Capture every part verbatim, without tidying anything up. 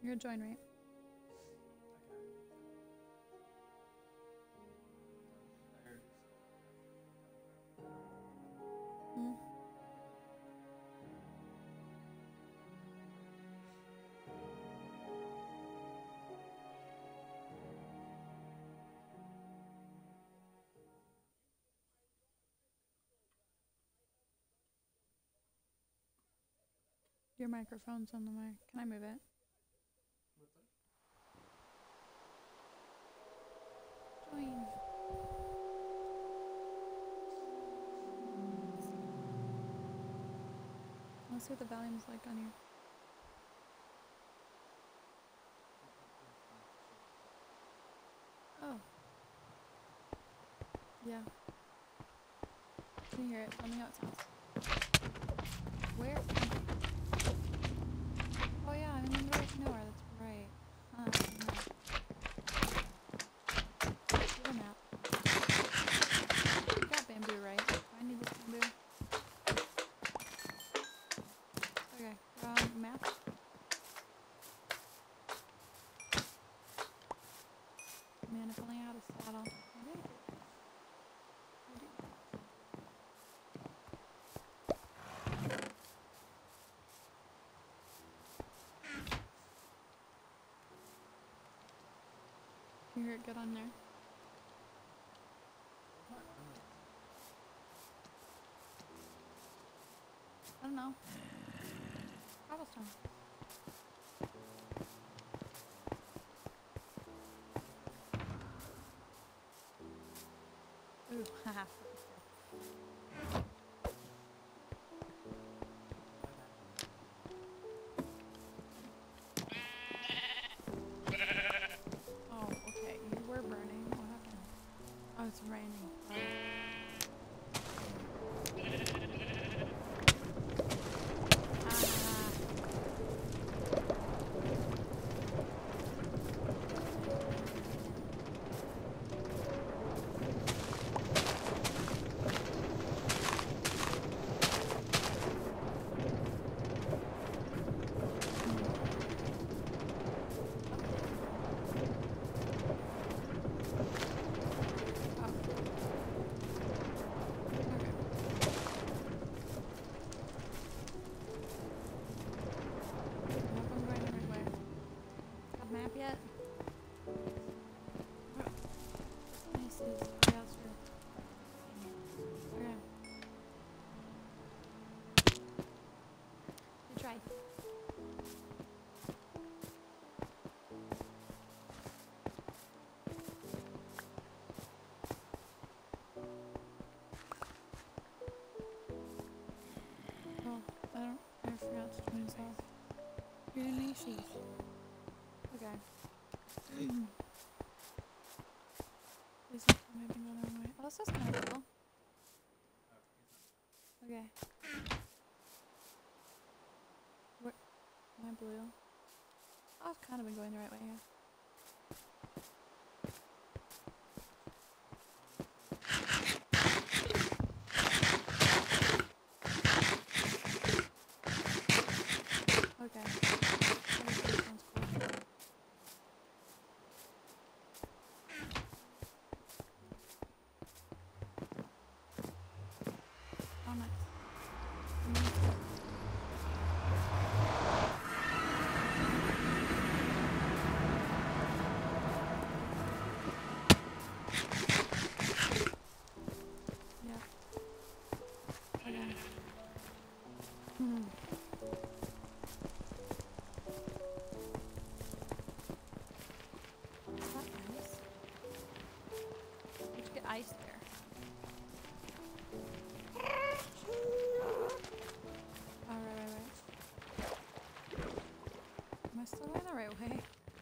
You're join, right? Hmm. Your microphone's on the mic. Can I move it? Join. Let's see what the volume's like on here. Oh. Yeah. Can you hear it? Tell me how it sounds. Where? Oh yeah, I'm in the middle of nowhere. That's right. Huh. No. Get a map. You got bamboo, right? Do I need this bamboo? Okay. Um, map. Man, if only I had a saddle. Maybe I do. I do. Can you hear it good on there? I don't know. Cobblestone. Ooh, haha. Oh, okay. You were burning. What happened? Oh, it's raining. Oh. Yet? Oh, let me see this. Oh, yeah, it's real. Okay. You tried. Oh, I don't. I forgot to turn this off. You're in any shoes. Okay. Please don't tell me I've been going the wrong way. Oh, this is kind of cool. Okay. Where? Am I blue? Oh, I've kind of been going the right way here. Okay. This one's cool. Oh, nice. Mm. Yeah. Okay. Hmm. Is that ice? Did you get ice there? Oh, right, right, right. Am I still going the right way?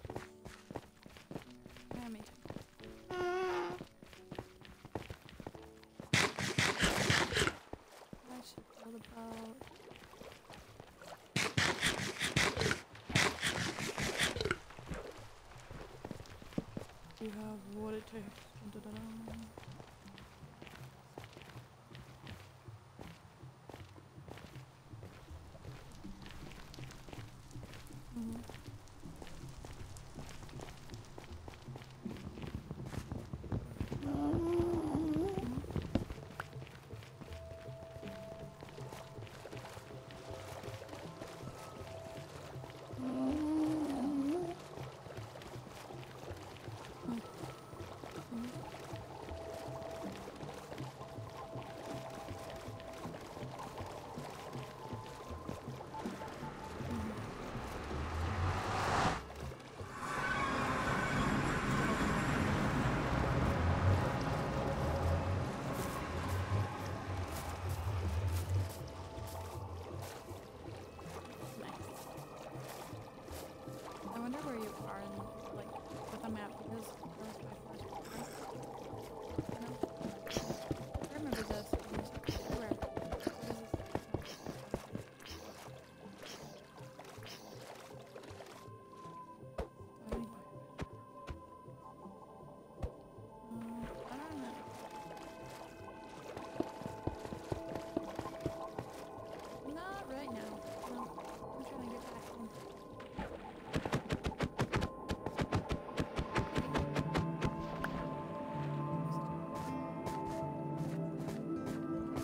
Yeah, me too. I should build a boat. You have what it takes. Dun, dun, dun, dun. Mm-hmm.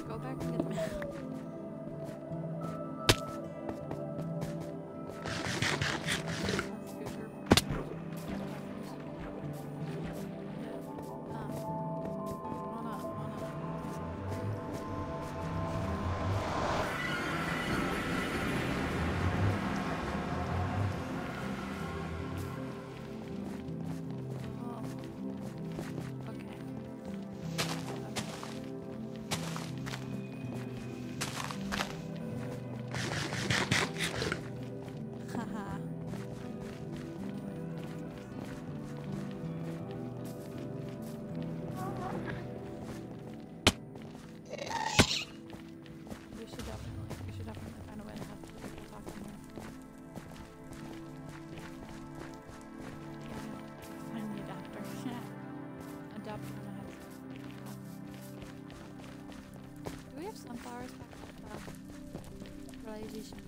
go back and get the map. Sunflowers back at the realization.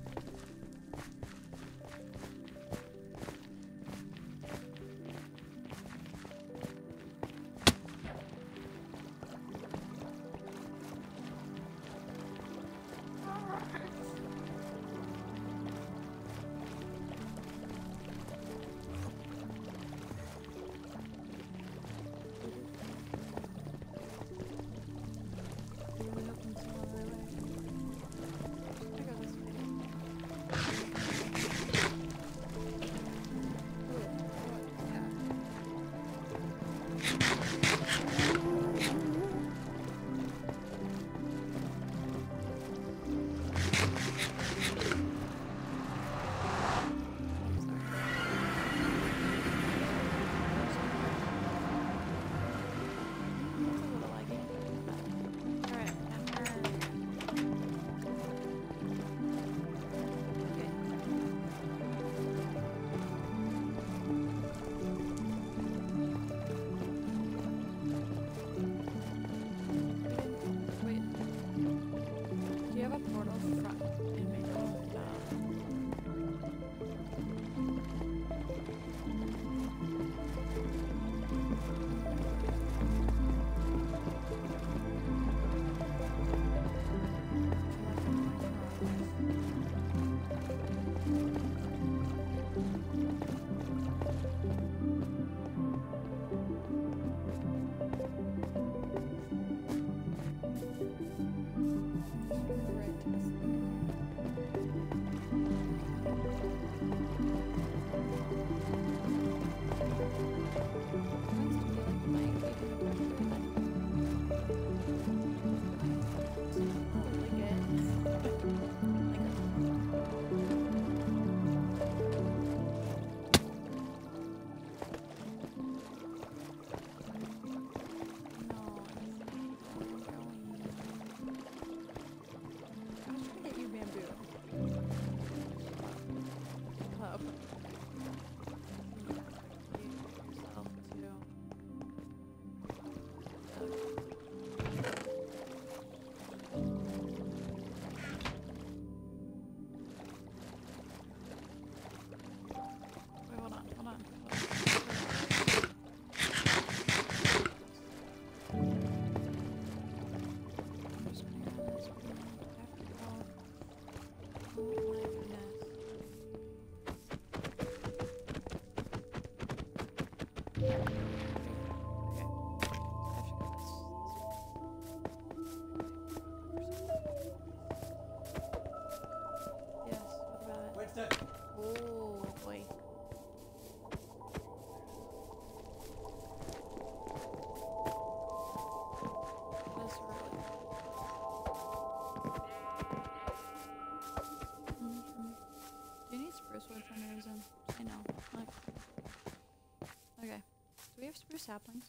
we have spruce saplings?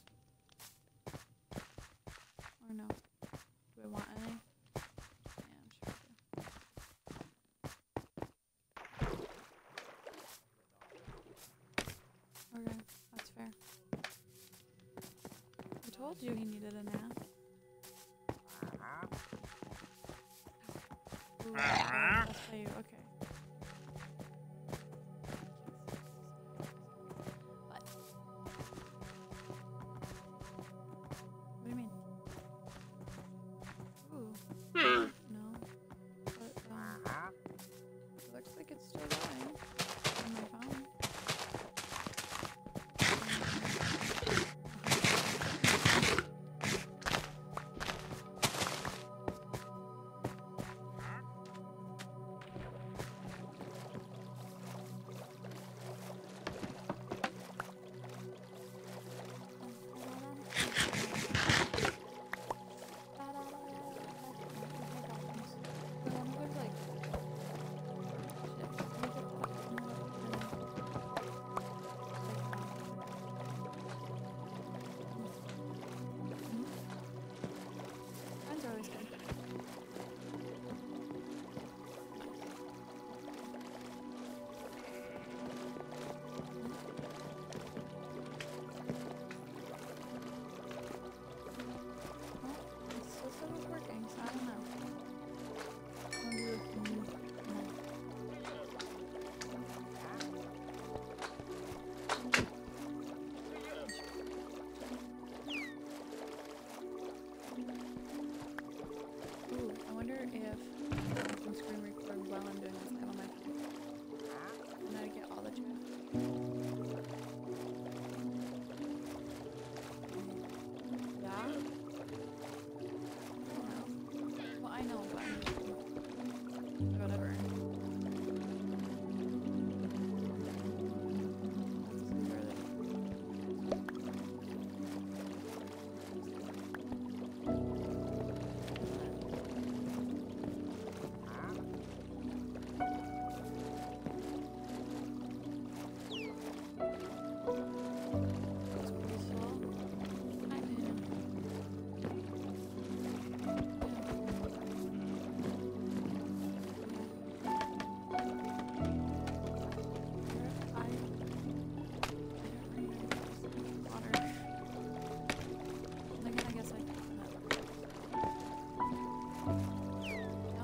Or no? Do I want any? Yeah, I'm sure I do. Okay, that's fair. I told you he needed a nap. Ooh, I'll tell you, okay. Ooh. No. But, um, it looks like it's still going on my phone. Friends are always good. Well, it still says it's working, so I don't know. I'll do it from no. Ooh, I wonder if I can screen record while I'm doing this live on my phone. And I get all the chat. Yeah? I don't know. Well, I know, but I'm just whatever. It's pretty slow. Hi, man. I, I don't remember this water. And again, I guess I can put that. Yeah.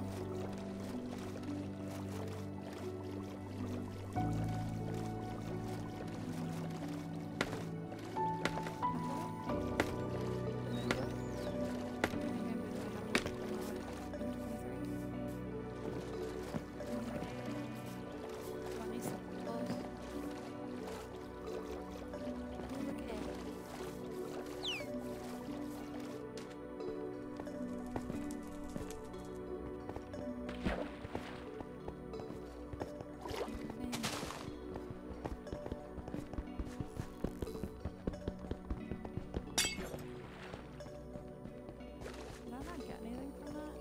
Did I not get anything from that?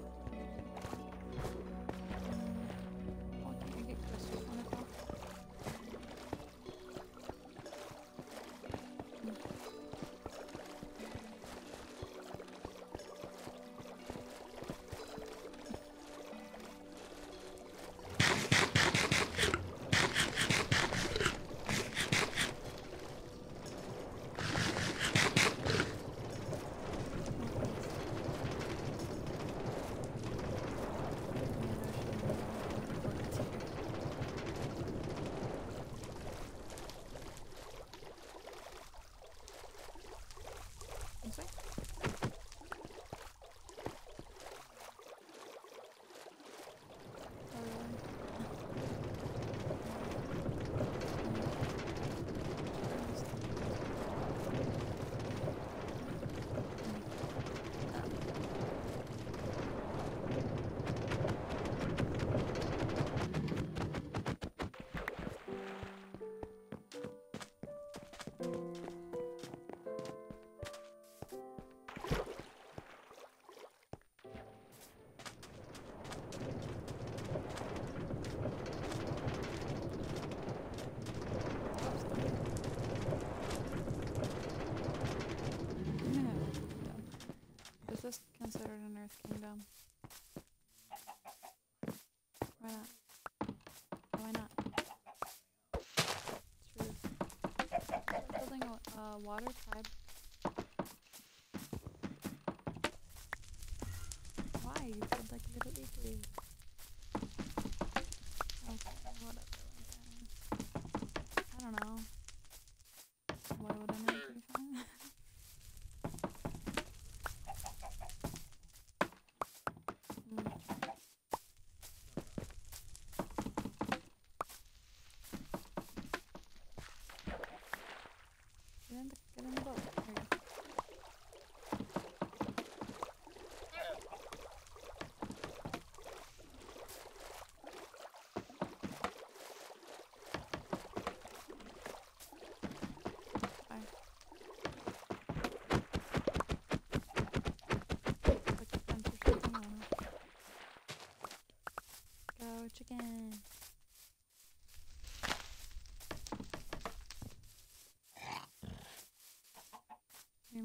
Mm, well, can you get crystals from it though? Looks like. Oh, really? Is this considered an Earth Kingdom? Why not? Why not? Truth. Start building a uh, water tribe. Why? You build like a little igloo. Okay, whatever. I don't know. Why would I not be fine?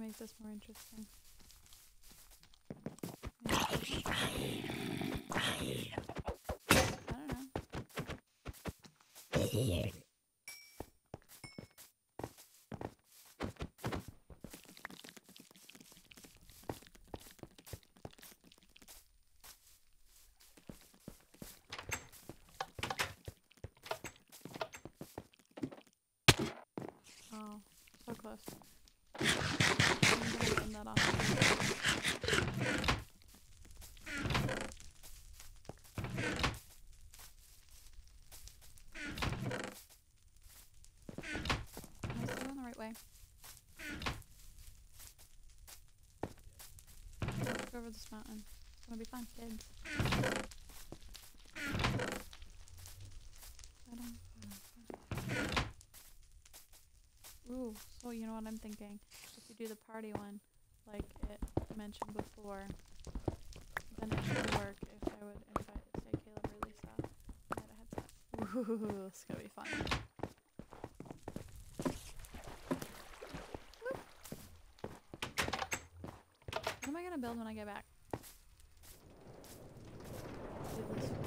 make this more interesting. I don't know. Oh, so close. I'm gonna turn that off. Am I still going the right way? Let's go over this mountain. It's gonna be fun, kids. I don't. Ooh, so you know what I'm thinking? If you do the party one, like it mentioned before, then it should work if I would invite, say, Caleb or Lisa. I had a headset. Ooh, it's gonna be fun. Whoop. What am I gonna build when I get back? Do this for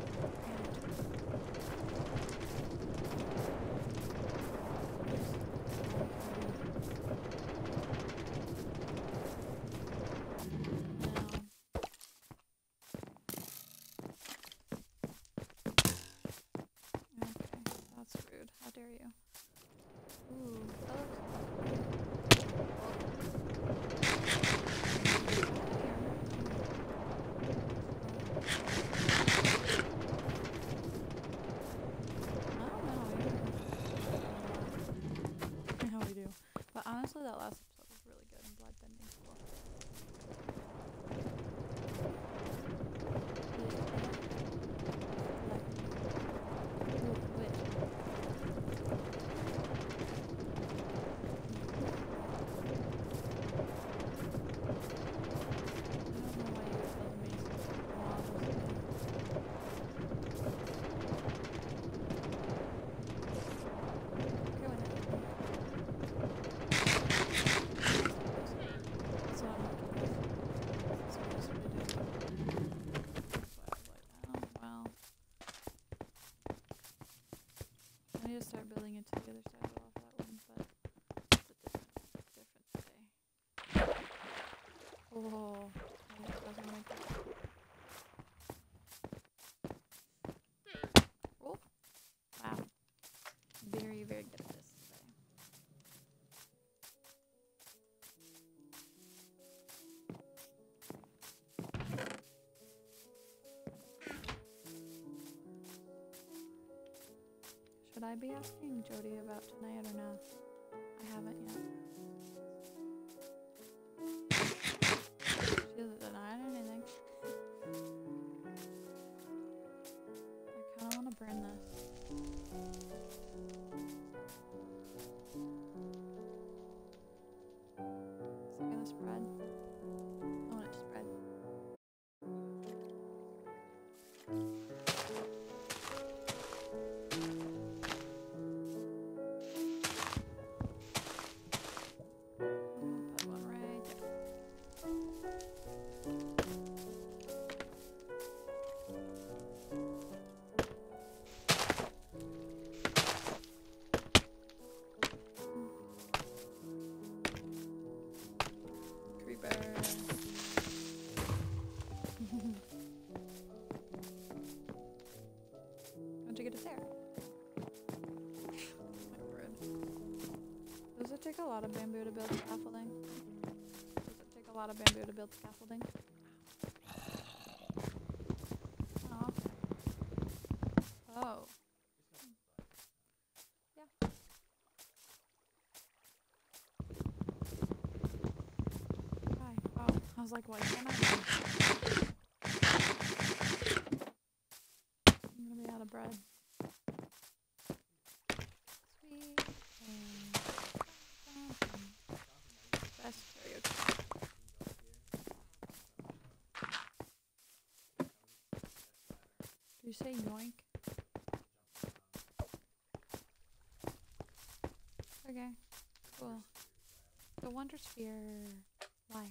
That's rude. How dare you? Ooh, that looks I don't know. How we do. But honestly, that last episode was really good and blood bending's cool. Ooh, witch. I need to start building it to the other side of that one, but it's a different, different day. Oh, I wasn't like that. Oh, wow. Very, very good at this today. Should I be asking Jody about tonight or no? I haven't yet. She hasn't denied anything. I kind of want to burn this. Is it gonna spread? I want it to spread. Put one right there. Creeper. How'd you get it there? My word. Does it take a lot of bamboo to build scaffolding? Does it take a lot of bamboo to build scaffolding? Oh, okay. Oh. Yeah. Why? Oh, I was like, why can't I? I'm gonna be out of bread. Sweet. And best karaoke. Do you say yoink? Okay. Cool. The Wonder Sphere. Why?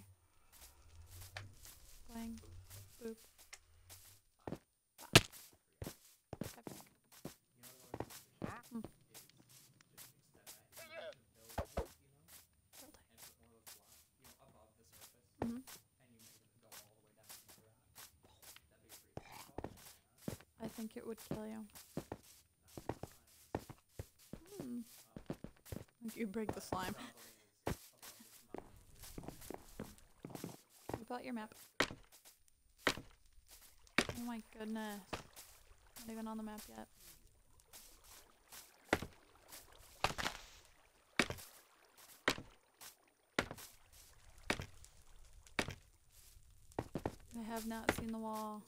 Blang. Boop. Hmm. Mm-hmm. I think it would kill you. Hmm. You break the slime. You bought your map. Oh my goodness. Not even on the map yet. I have not seen the wall.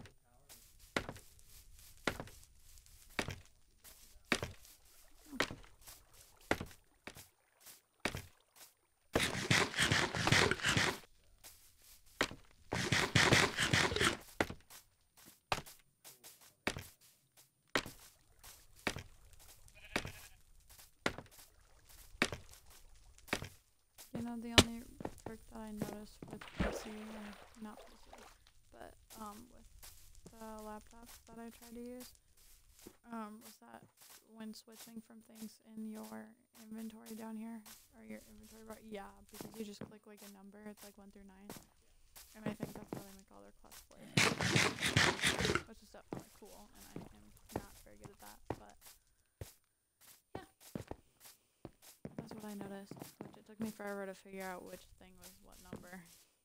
You know, the only perk that I noticed with P C, or not P C, but um, with the laptop that I tried to use, um, was that when switching from things in your inventory down here, or your inventory bar, yeah, because you just click like a number, it's like one through nine, and I think that's how they make all their class plays, which is definitely cool, and I am not very good at that, but yeah, that's what I noticed, which it took me forever to figure out which thing was what number.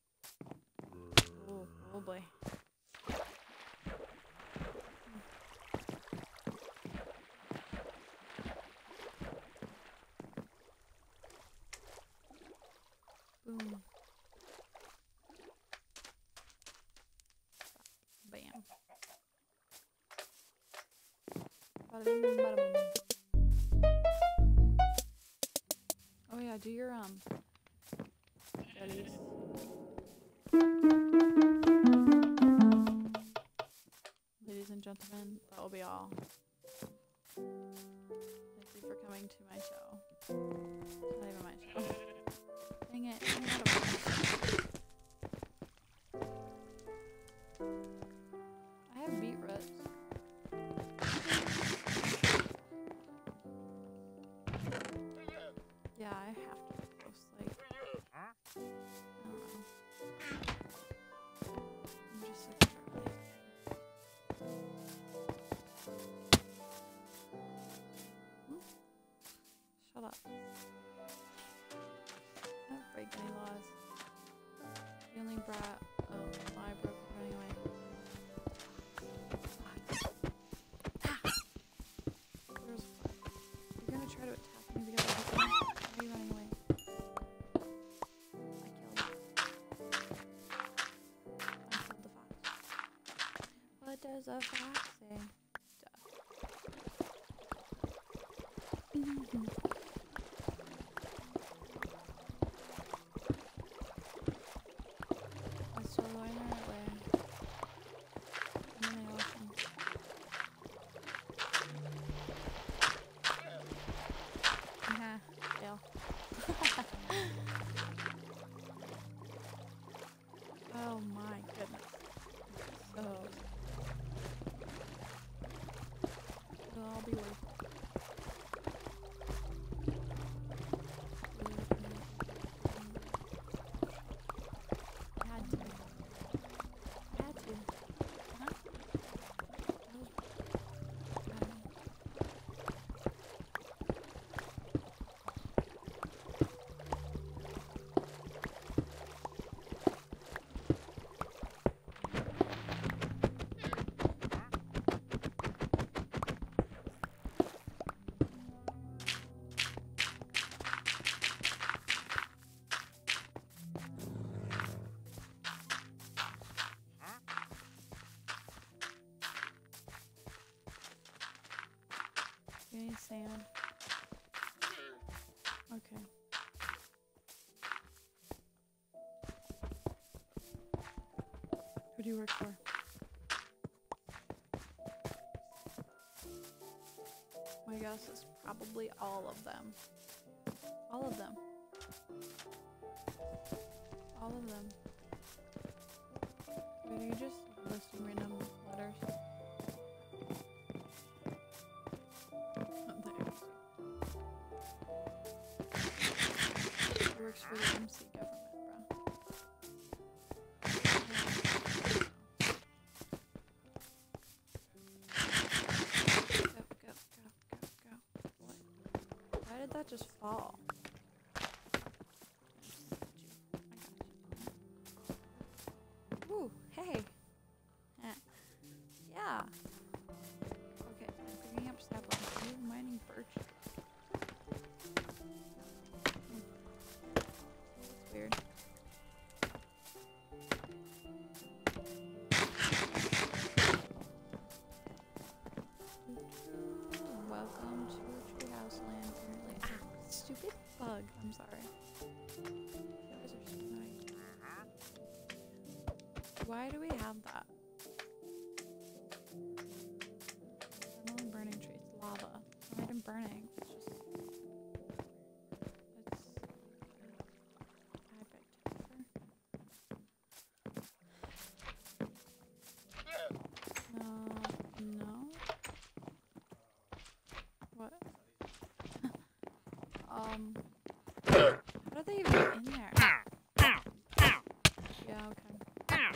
Oh, oh boy. Boom. Bam. Bada bing, bada boom. Oh yeah, do your um studies. Ladies and gentlemen, that will be all. Thank you for coming to my show. It's not even my show. Dang it. I'm out of I have beetroots. Yeah, I have to be close. Like, I don't know. I'm just looking for really. Hmm? Shut up. I don't break any laws. You only brought. Oh, well, I broke it anyway. Ah! There's one. You're gonna try to attack me because I hit you. Why are you running away? I killed you. I killed the fox. What does a fox say? Duh. Mm-hmm. I'm still going the right way. I'm in the ocean. Haha, fail. Oh my goodness. So it'll all be worth it. I had to. I had to. Huh? That was bad. You need sand. Okay. Who do you work for? My guess is probably all of them. All of them. all of them. Wait, are you just listing random letters? He works for the M C government, bro. Go, go, go, go, go. What? Why did that just fall? Ooh, hey. Eh. Yeah. Okay, I'm picking up saplings. Are you mining birch? Hmm. That's weird. Welcome to Treehouse Land, apparently. Ah, stupid bug. I'm sorry. You guys are so annoying. Why do we have that? I'm only burning trees. Lava. It's not even burning. It's just... It's... I beg to differ. Uh, no? What? um... How are they even in there? Yeah, okay.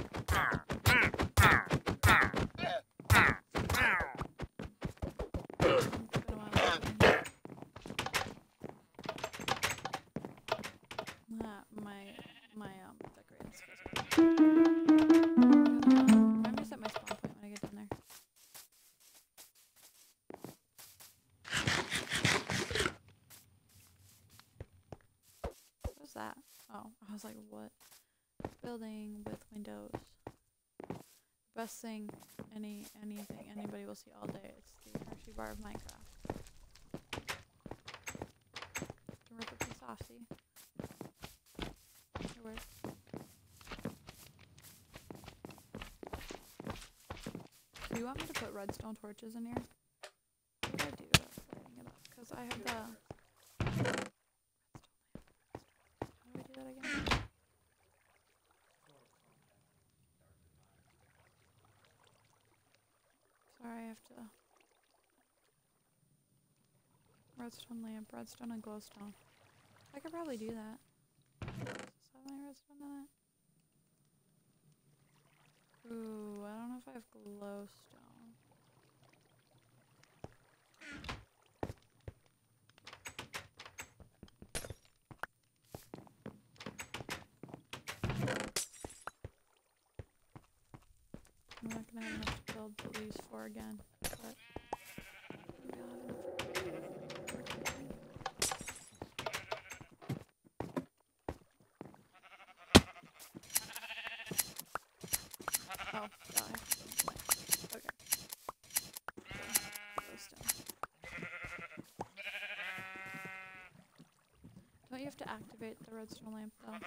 It's been a while since I've been- Ah, my my um decorating skills. Remember to set my spawn point when I get down there. What was that? Oh, I was like, what? Building with windows. Best thing any anything anybody will see all day. It's the Hershey bar of Minecraft. Can rip a piece off, see? It works. Do you want me to put redstone torches in here? What did I do after lighting it up? Because I have the redstone lamp. How do I do that again? Sorry, I have to... Redstone lamp, redstone and glowstone. I could probably do that. Does this have my redstone in it? Ooh, I don't know if I have glowstone. I'm not gonna have enough to build these four again, but maybe I'll have enough for Oh, yeah, I have to build planks. Okay. Glowstone. Don't you have to activate the redstone lamp though?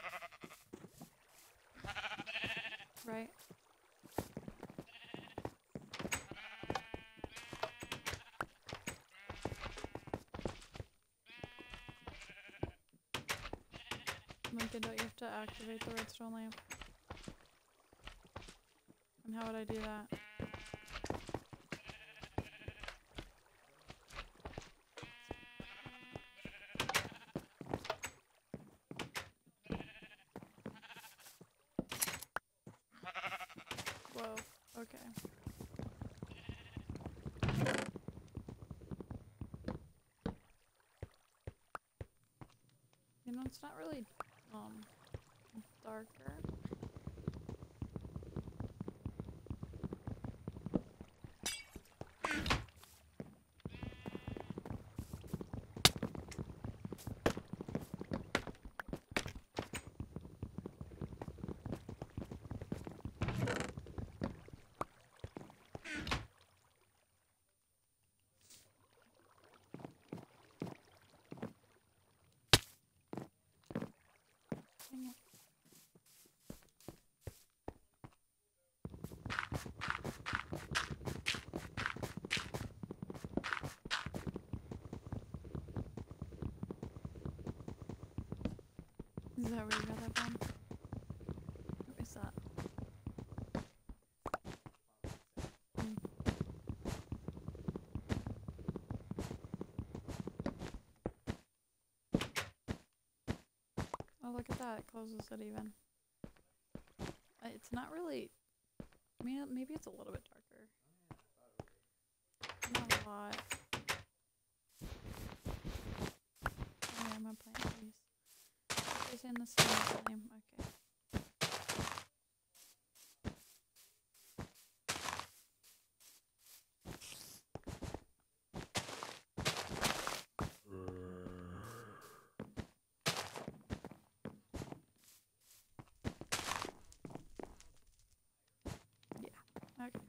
Right? Lincoln, don't you have to activate the redstone lamp? And how would I do that? Whoa, okay. You know, it's not really, um, darker. Dang it. Is that where you got that from? Oh, look at that. It closes it even. Uh, It's not really... I mean, maybe it's a little bit darker. Not a lot. Oh, yeah, I'm gonna plant these. Are they in the same flame? Okay. Yeah. Okay.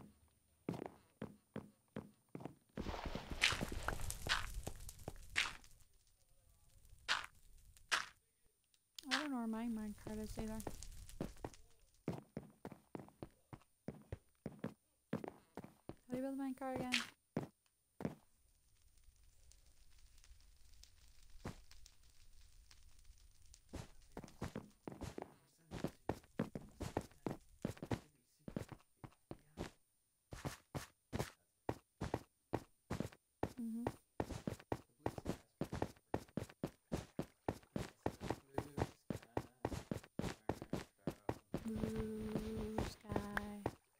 I don't know where my minecart is either. How do you build a minecart again? Mm-hmm. Blue sky.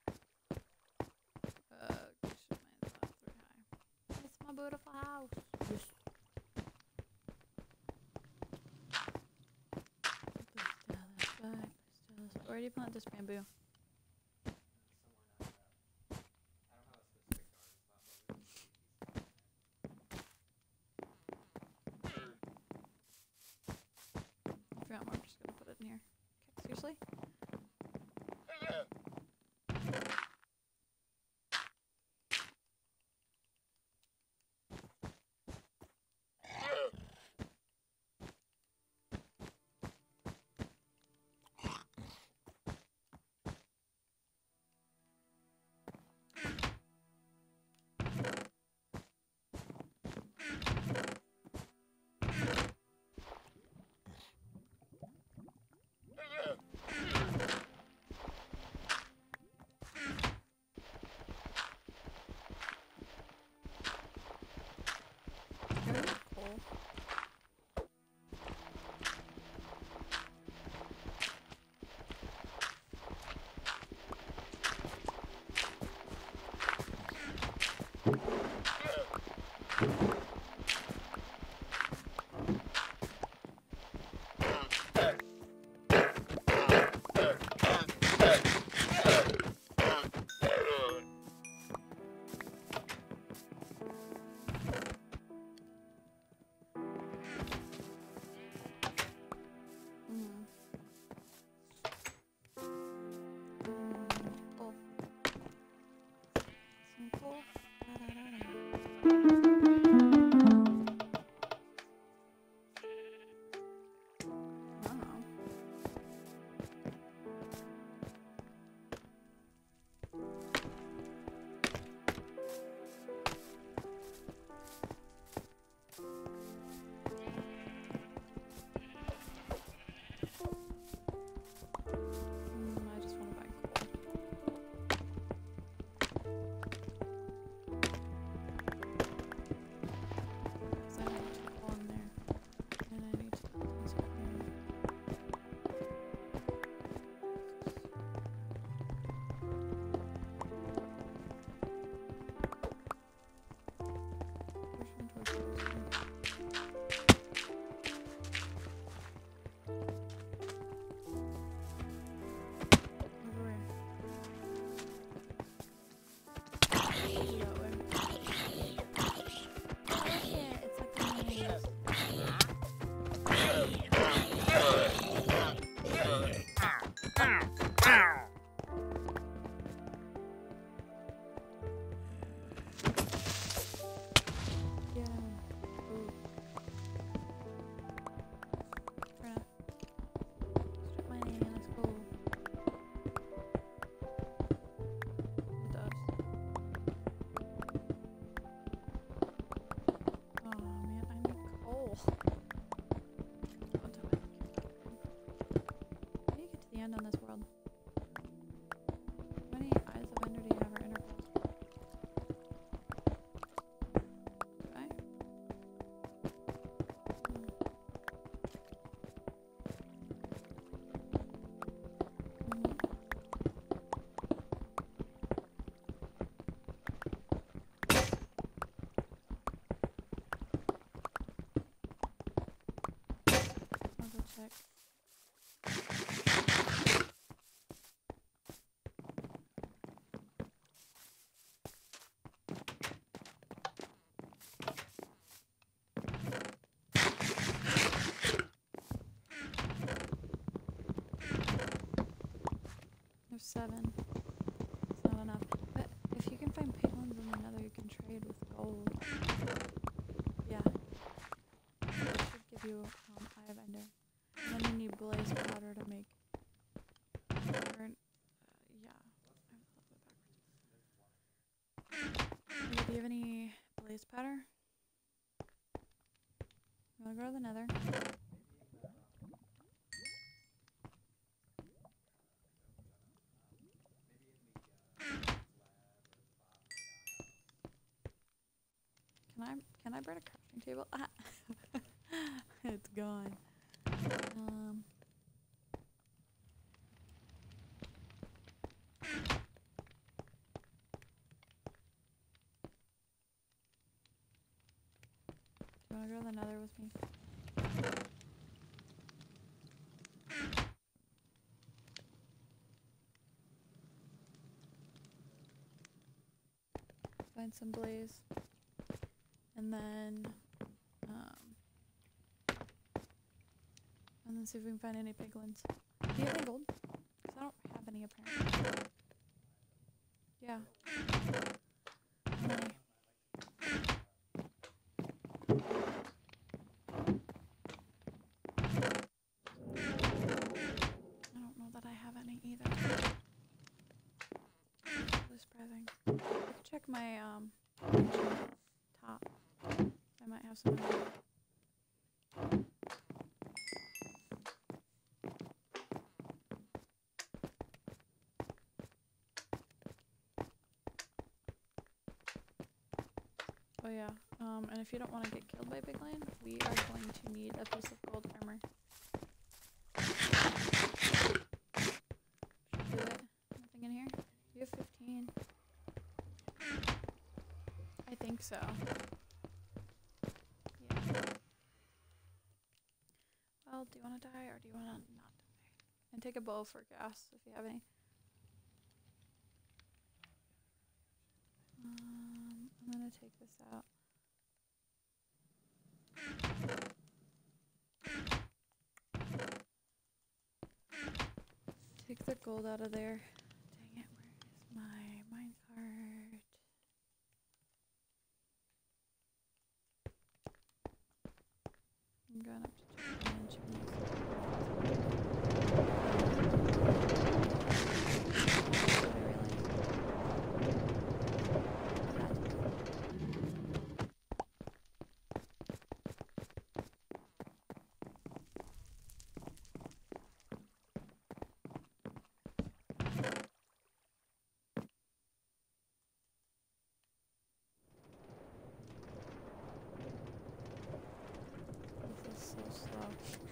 Uh, shoot my thoughts three high. It's my beautiful house. Yes. Where do you plant this bamboo? If you want more, I'm just gonna put it in here. Okay, seriously? seven. It's not enough. But if you can find piglins in the nether, you can trade with gold. Yeah. It should give you um, Eye of Ender. And then you need blaze powder to make... Or, uh, yeah. Okay, do you have any blaze powder? You wanna go to the nether? Can I can I burn a crafting table? Ah. It's gone. Um Do you wanna go to the nether with me? Find some blaze. And then um and then see if we can find any piglins. Do you have any gold? Because I don't have any apparently. Yeah. How many? I don't know that I have any either. It's really surprising. I can check my um top. I might have some. Oh yeah, um, and if you don't want to get killed by piglin, we are going to need a piece of gold armor. Should do it. Nothing in here? You have fifteen. I think so. Yeah. Well, do you want to die or do you want to not die? And take a bow for gas if you have any. Um, I'm gonna take this out. Take the gold out of there. Dang it, where is my minecart? I'm going up to check my enchantments. This is so slow.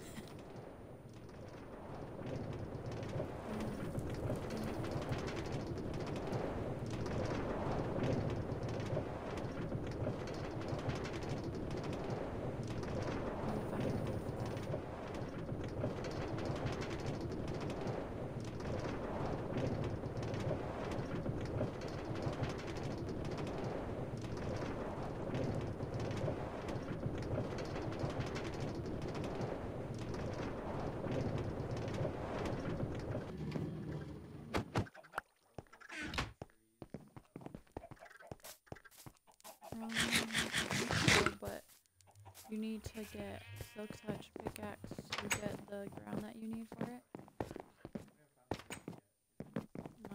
Um, I think so, but you need to get Silk Touch pickaxe to get the ground that you need for it. No.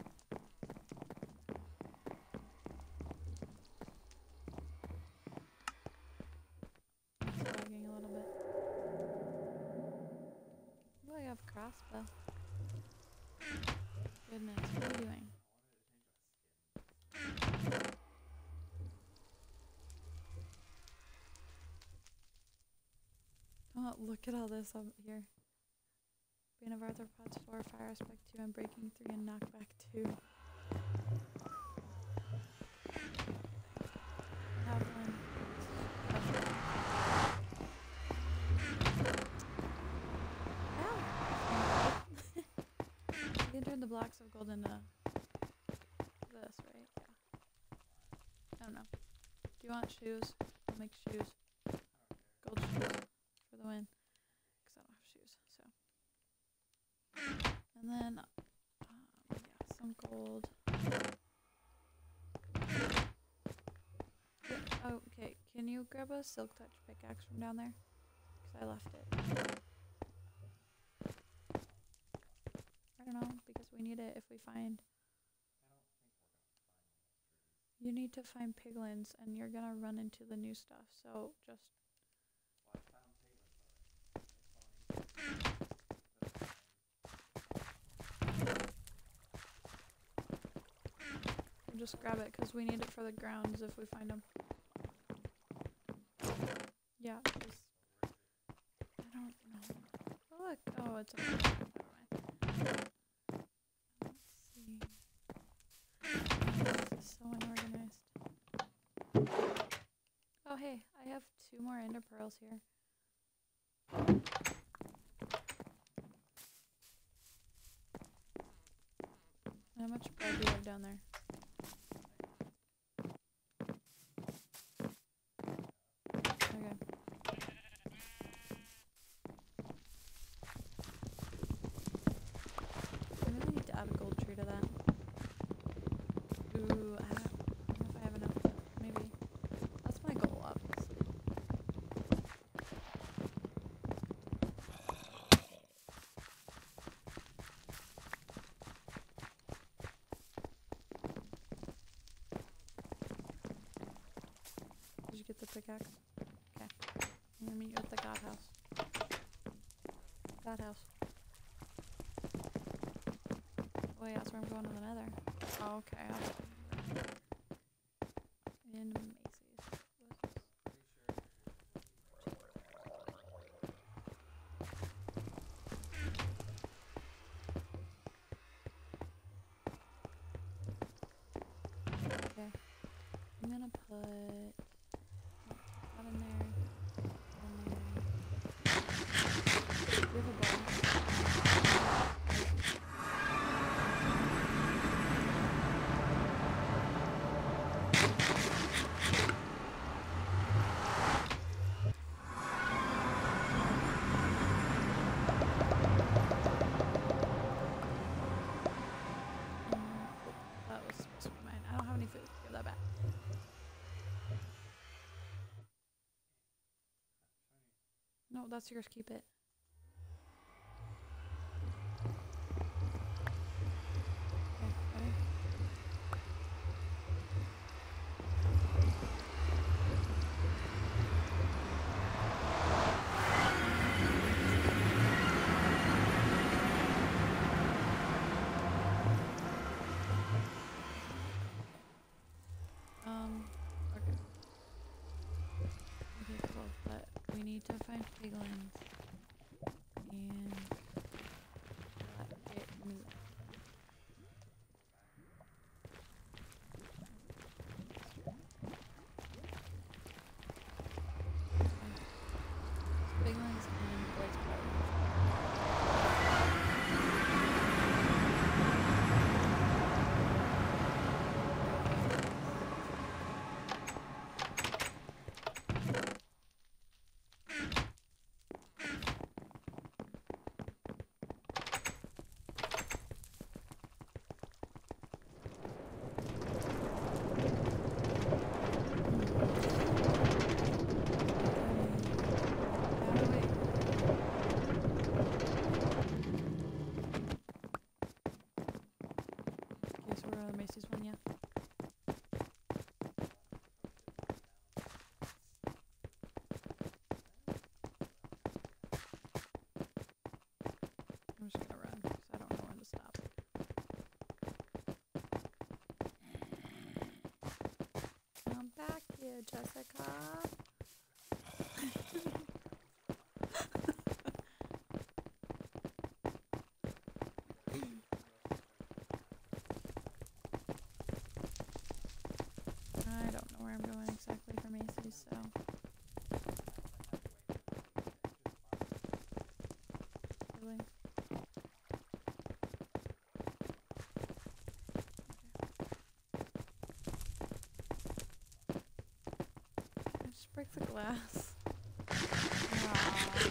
It's lagging a little bit. Oh, I have a crossbow. Goodness, what are you doing? Oh, look at all this up here. Bane of Arthropods four, Fire Aspect two, and Breaking three, and Knockback two. I have one. Ow! You can turn the blocks of gold into this, right? Yeah. I don't know. Do you want shoes? I'll make shoes. Gold shoes. For the win, because I don't have shoes, so. And then, um, gold. Yeah, oh, okay, can you grab a silk touch pickaxe from down there? Because I left it. I don't know, because we need it if we find... You need to find piglins, and you're gonna run into the new stuff, so just... Just grab it, because we need it for the grounds if we find them. Yeah, just... I don't know. Oh, look. Oh, it's a... Never mind. Let's see. This is so unorganized. Oh, hey. I have two more ender pearls here. How much bread do you have down there? Okay. I really need to add a gold tree to that. Ooh, I don't, I don't know if I have enough. Maybe. That's my goal, obviously. Did you get the pickaxe? Okay. I'm gonna meet you at the god house. God house. Oh yeah, that's where I'm going to the Nether. Oh, okay. I was in Macy's. Okay. I'm gonna put that in there. In there. Do you have a bow? That was supposed to be mine. I don't have any food. Give that back. No, that's yours. Keep it. Okay, ready? Um, okay. Okay, cool. But we need to find piglins. And let it move. Piglins and birds blood. Okay, so we're on the Macy's one, yeah. I'm just gonna run because I don't know when to stop. Come back here, Jessica. I don't know where I'm going exactly for Macy's, so. Really? I just break the glass. Aw.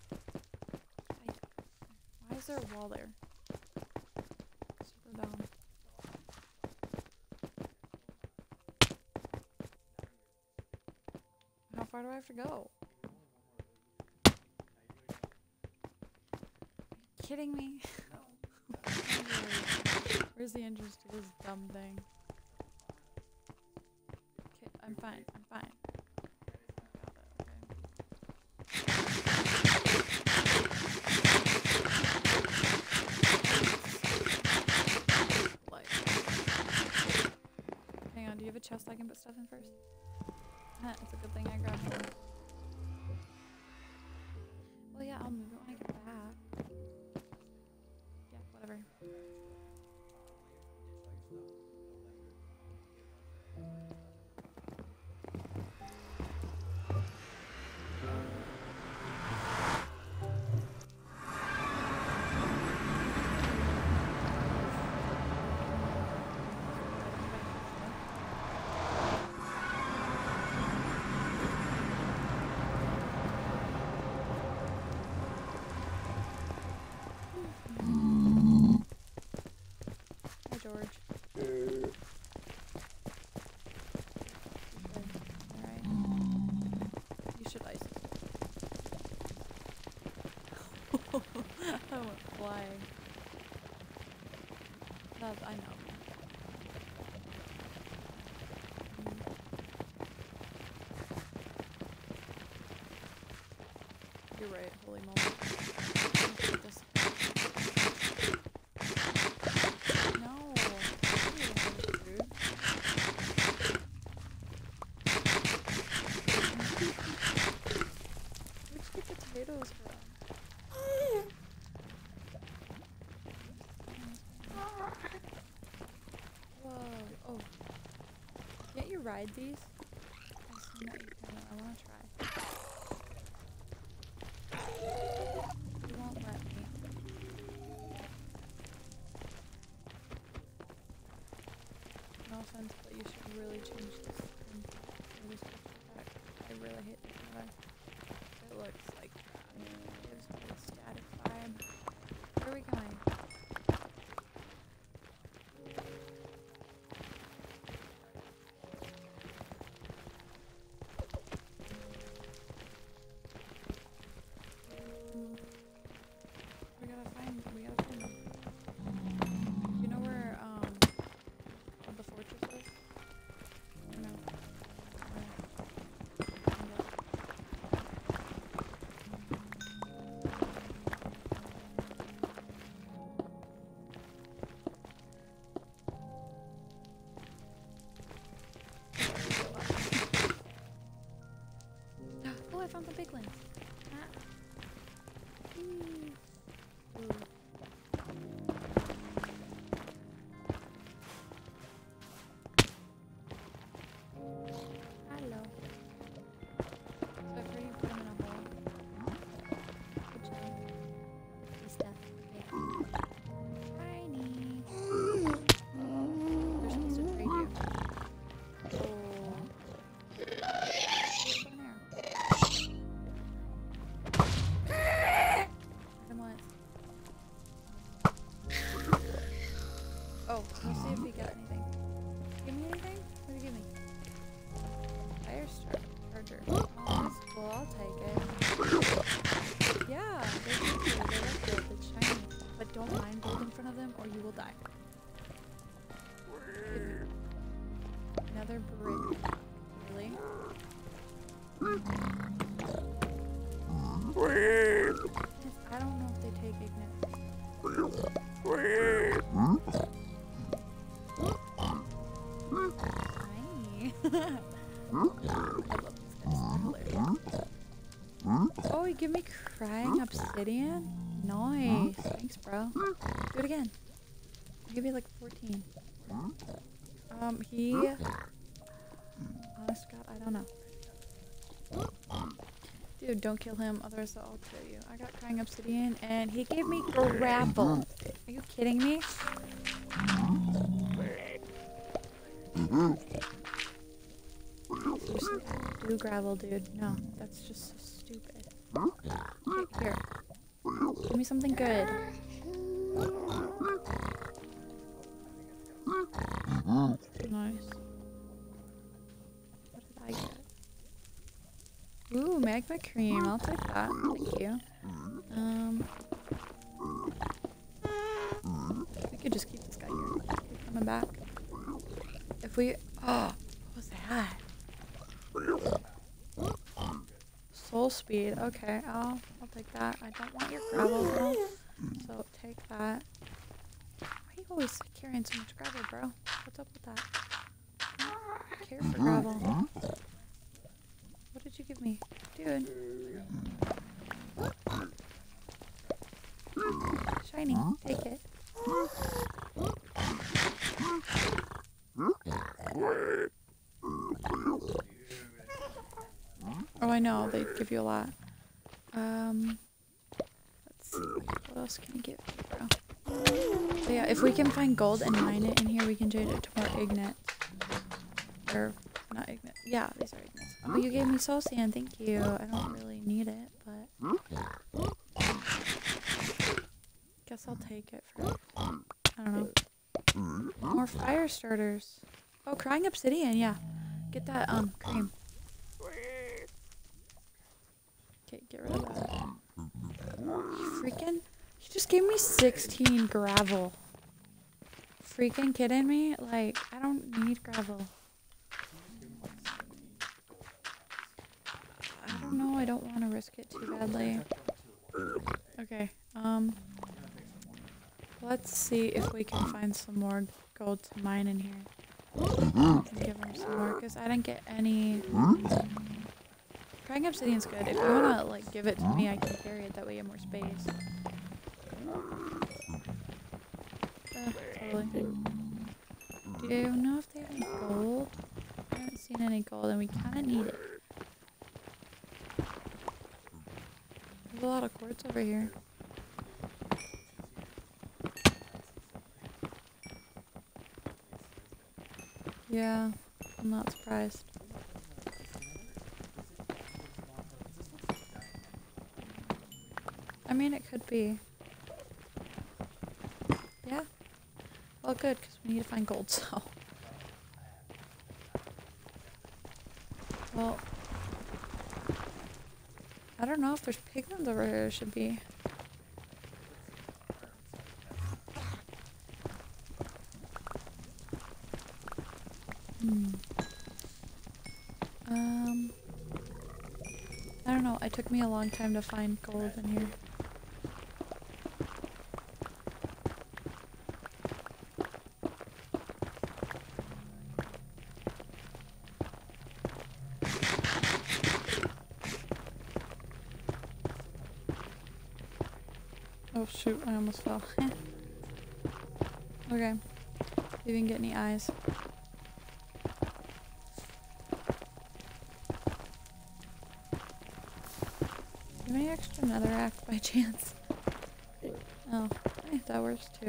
I, why is there a wall there? Super dumb. far do I have to go? Kidding me? Where's the entrance to this dumb thing? Okay, I'm fine. I'm fine. Got it, okay. Like, hang on, do you have a chest I can put stuff in first? Huh, it's a good thing I grabbed one. Well, yeah, I'll move it when I get back. Yeah, whatever. Hi, George. Alright. You should ice this. I went flying. That's, I know. Mm. You're right, holy moly. This. No. Rude. Where'd you get potatoes from? Whoa. Oh. Can't you ride these? I've seen that you can. I want to try. You won't let me. No offense, but you should really change this. And this back. I really hate this color. It looks like that. It gives me a static vibe. Where are we going? We gotta find, we gotta find them. Do you know where, um, the fortress is? Or no? Or no? Find it. Oh, I found some piglins. Ah. Whee. Ooh. Hello. So I've heard you put them in a hole. Good job. Good stuff. Okay. Tiny. They're supposed to trade you. Oh. What's in there? Them once. Oh, let's see if we got anything. Give me anything? What do you give me? Fire star charger. Oh, that's cool. I'll take it. Yeah, they're cute. They look good. It's shiny. But don't mind gold in front of them or you will die. Another brick. Really? I don't know if they take ignite. Tiny. I love these guys. They're hilarious. Oh, you give me crying obsidian? Nice. Thanks, bro. Do it again. I'll give you like fourteen. Um, he... Honest God, I don't know. Dude, don't kill him, otherwise I'll kill you. I got crying obsidian, and he gave me gravel. Are you kidding me? Seriously, do gravel, dude. No, that's just so stupid. Okay, here. Give me something good. Nice. What did I get? Ooh, magma cream. I'll take that. Thank you. Um, we could just keep this guy here. Keep coming back. If we... Oh, what was that? Soul speed. Okay, I'll, I'll take that. I don't want your gravel, though. So, take that. Why are you always carrying so much gravel, bro? What's up with that? I don't care for gravel. What did you give me? Dude. Shiny. Take it. Oh, I know. They give you a lot. Um, let's see. What else can I give you, bro? So yeah, if we can find gold and mine it in here, we can change it to more ignite. Or, not ignite. Yeah, these are ignites. Oh, you gave me soul sand. Thank you. I don't really need it, but... Guess I'll take it for... I don't know. More fire starters. Oh, crying obsidian, yeah. Get that, um, cream. Okay, get rid of that. Freaking... You just gave me sixteen gravel. Freaking kidding me? Like, I don't need gravel. I don't know, I don't want to risk it too badly. Okay, um... let's see if we can find some more gold to mine in here. And give him some more, because I didn't get any... Crying obsidian's good. If you want to, like, give it to me, I can carry it. That way you have more space. Uh, totally. Do you know if they have any gold? I haven't seen any gold, and we kind of need it. There's a lot of quartz over here. Yeah, I'm not surprised. I mean, it could be. Yeah. Well, good, because we need to find gold, so. Well, I don't know if there's pigments over here. There should be. Hmm. Um. I don't know. It took me a long time to find gold in here. Oh shoot, I almost fell. Okay. See if we can get any eyes. Do you have any extra netherrack by chance? Oh, eh, that works too.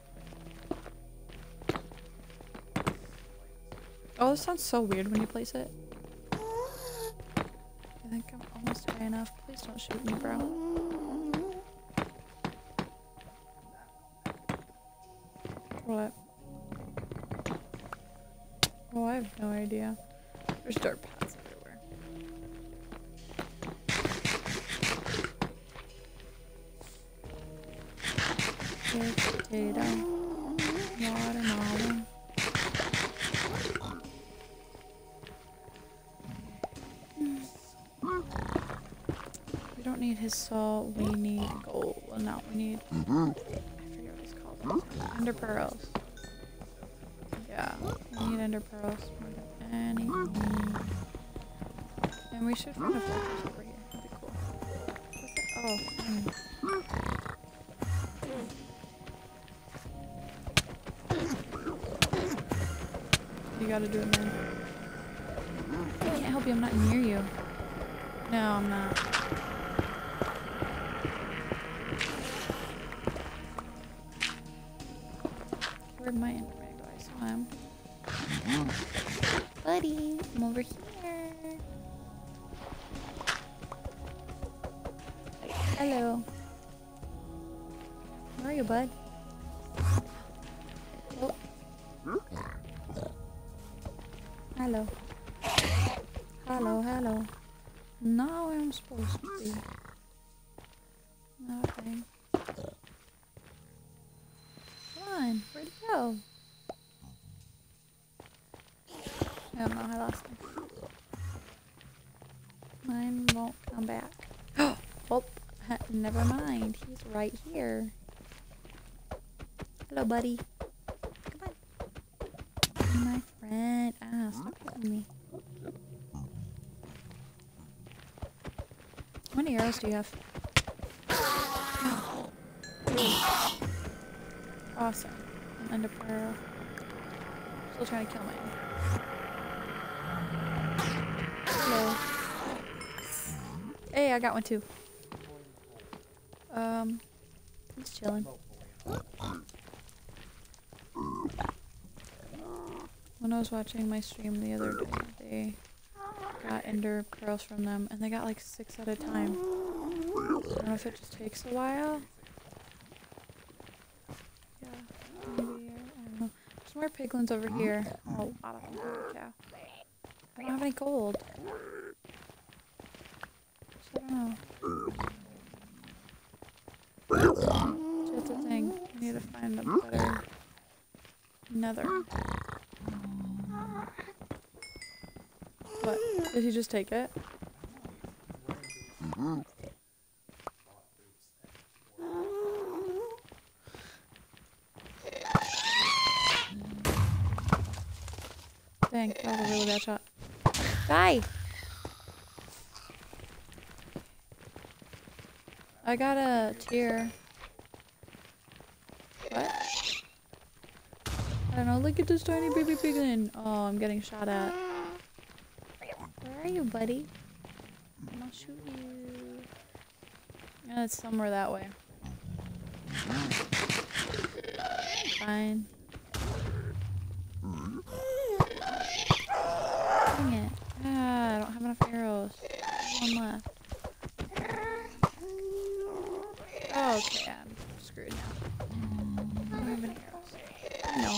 Oh, this sounds so weird when you place it. I think I'm almost high enough. Please don't shoot me, bro. What? Oh, I have no idea. There's dirt paths everywhere. Potato. Watermelon. We don't need his soul. We need gold. Well, no, we need... I forget what it's called. Ender pearls. Yeah, we need ender pearls more than anything. And we should find a fortress over here. That'd be cool. What's that? Oh. Mm. You gotta do it, man. I can't help you. I'm not near you. No, I'm not. Where'd my enderman go? I saw him. Buddy, I'm over here. Hello. Where are you, bud? Oh. Hello. Hello, hello. not where I'm supposed to be. Nothing. Come on, where'd it go? I don't know, I lost him. Mine won't come back. Oh, never mind. He's right here. Hello, buddy. Come on. Be my friend. Ah, stop hitting me. How many arrows do you have? Awesome. An ender pearl. Still trying to kill mine. Hello. Hey, I got one too. Um, he's chilling. When I was watching my stream the other day, they got ender pearls from them, and they got like six at a time. I don't know if it just takes a while. Yeah, maybe, I don't know. There's more piglins over here. Oh, a lot of them. Holy cow. I don't have any gold. So I don't know. That's the thing. I need to find a better nether. What? Did he just take it? Dang, that was a really bad shot. Die! I got a tier. What? I don't know, look at this tiny baby piglin. Oh, I'm getting shot at. Where are you, buddy? I'm gonna shoot you. Yeah, it's somewhere that way. Fine. Dang it. Ah, I don't have enough arrows. One left. Oh, okay, I'm screwed now. I don't have any arrows. No.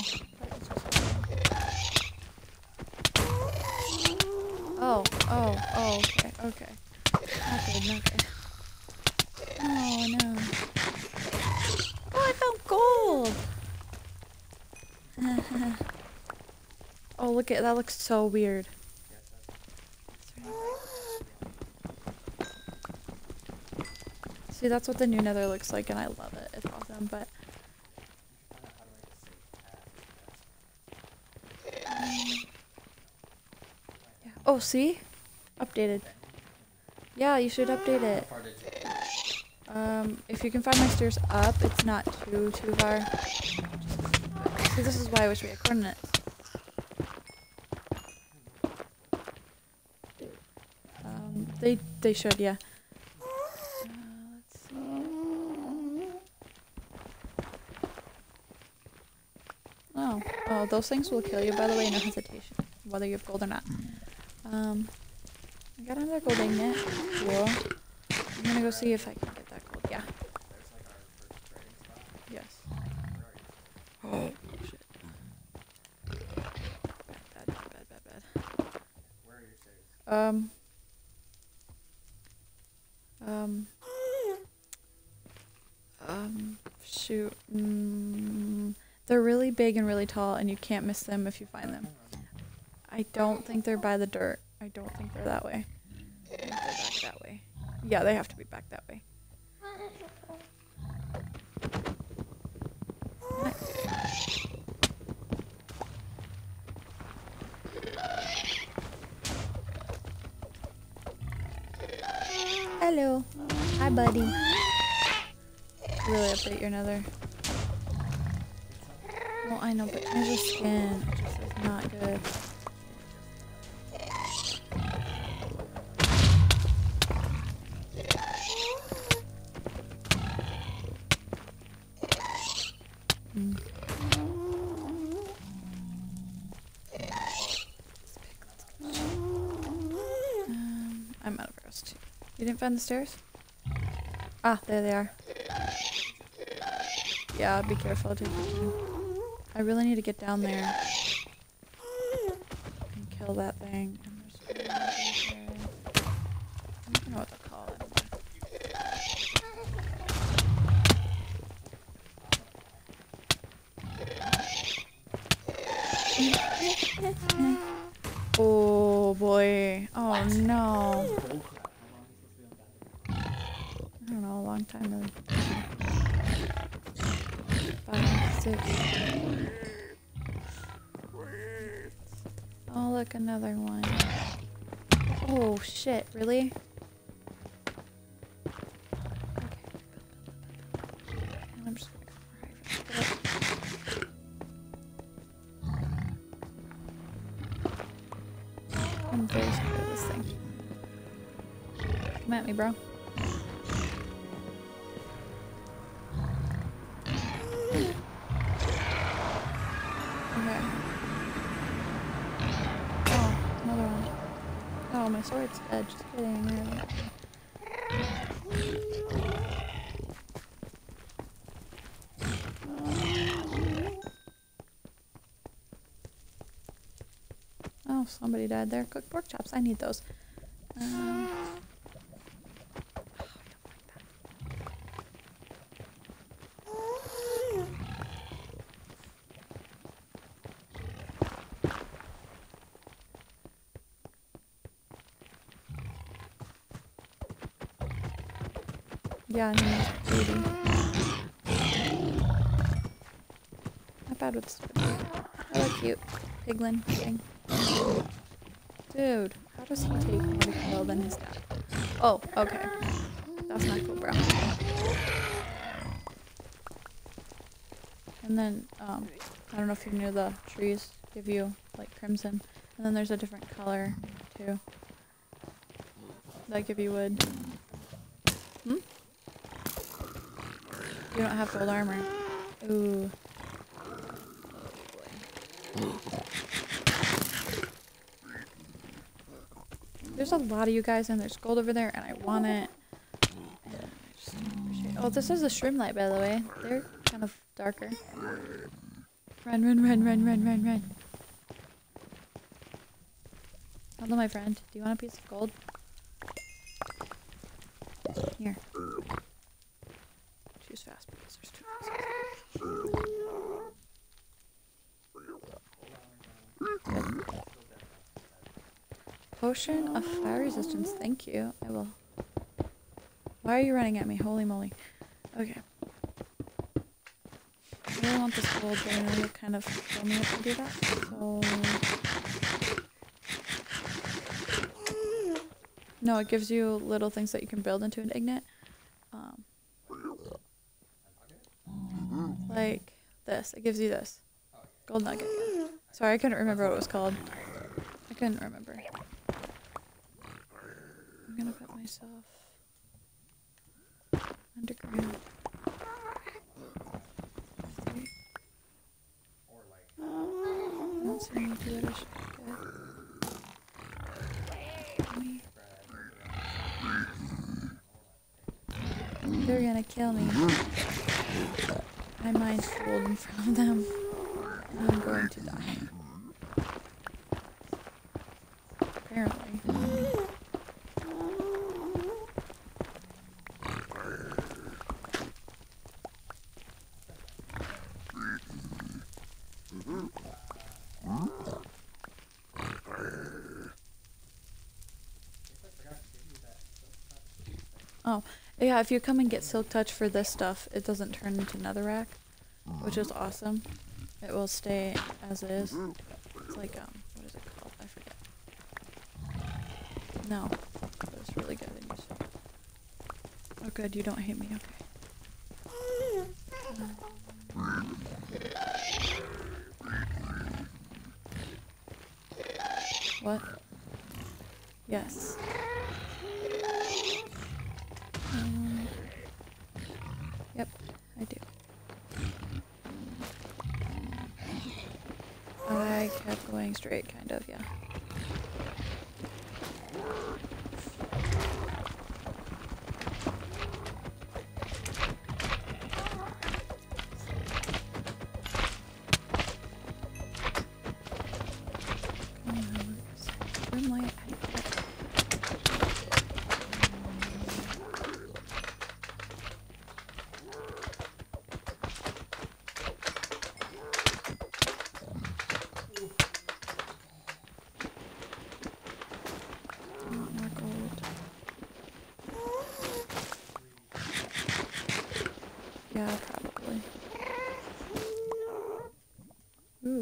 Oh, oh, oh, okay, okay. Not good, not good. Oh, no. Oh, I found gold! Oh, look at that, looks so weird. See, that's what the new nether looks like, and I love it. It's awesome, but... Um, yeah. Oh, see? Updated. Yeah, you should update it. Um, if you can find my stairs up, it's not too, too far. See, this is why I wish we had coordinates. Um, they, they should, yeah. Oh, oh, those things will kill you, by the way, no hesitation, whether you have gold or not. Um, I got another gold ingot. Cool. I'm gonna go see if I can get that gold. Yeah. Yes. Oh, shit. Bad, bad, bad, bad, bad, bad. Um. Um. Um. Shoot. Mm. They're really big and really tall, and you can't miss them if you find them. I don't think they're by the dirt. I don't think they're that way. I think they're back that way. Yeah, they have to be back that way. Hello. Hi, buddy. Really update your nether. Well, I know, but there's a skin. It just is not good. Mm. Um, I'm out of arrows too. You didn't find the stairs? Ah, there they are. Yeah, be careful. Take your time. I really need to get down there and kill that thing. don't know what to call it. Oh boy. Oh no. I don't know, a long time really. Five, six. Oh look, another one. Oh shit, really? Okay. And I'm just gonna go right. I'm very scared of this thing. Come at me, bro. Okay. Oh, another one. Oh, my sword's dead. Just kidding. Really. Oh, somebody died there. Cooked pork chops. I need those. Um, yeah, I need baby. Not bad with sword. I like cute piglin thing. Dude, how does he take more to kill than his dad? Oh, okay. That's not cool, bro. And then, um, I don't know if you knew the trees give you, like, crimson. And then there's a different color, too. That give you wood. Hmm? You don't have gold armor. Ooh. There's a lot of you guys, and there's gold over there, and I want it. And I just appreciate it. Oh, this is a shroomlight, by the way. They're kind of darker. Run, run, run, run, run, run, run. Hello, my friend. Do you want a piece of gold? Here. Choose fast because there's two houses. Good. Potion of fire resistance. Thank you. I will. Why are you running at me? Holy moly. Okay. I really want this gold, but I know you'll kind of tell me what to do that. So. No, it gives you little things that you can build into an ignite. Um, like this. It gives you this. Gold nugget. Sorry, I couldn't remember what it was called. I couldn't remember. I'm gonna put myself underground. I don't see any wood I should get. Me. They're gonna kill me. I mined gold in front of them. And I'm going to die. Apparently. Oh, yeah, if you come and get Silk Touch for this stuff, it doesn't turn into netherrack, which is awesome. It will stay as is. It's like, um, what is it called? I forget. No, but it's really good and useful. Oh good, you don't hate me, okay. Um, what? Yes. Um, yep, I do. I kept going straight, kind of, yeah.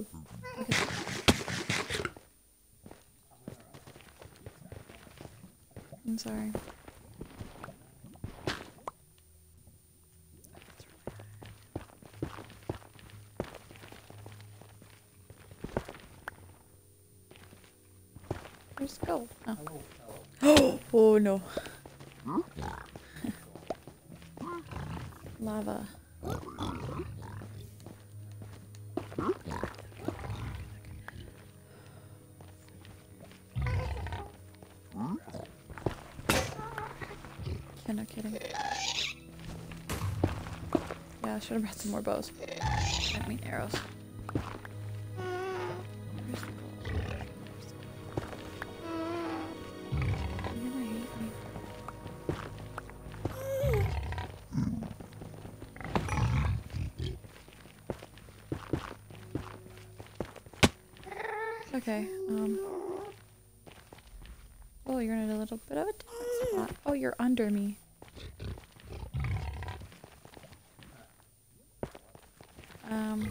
Look at that. I'm sorry. Where's gold? Oh. Oh, oh no. Lava. Yeah, no kidding. Yeah, I should have brought some more bows. I mean arrows. Where's the gold? You're gonna hate me. Okay, um... oh, you're in a little bit of a different spot. Oh, you're under me. Um...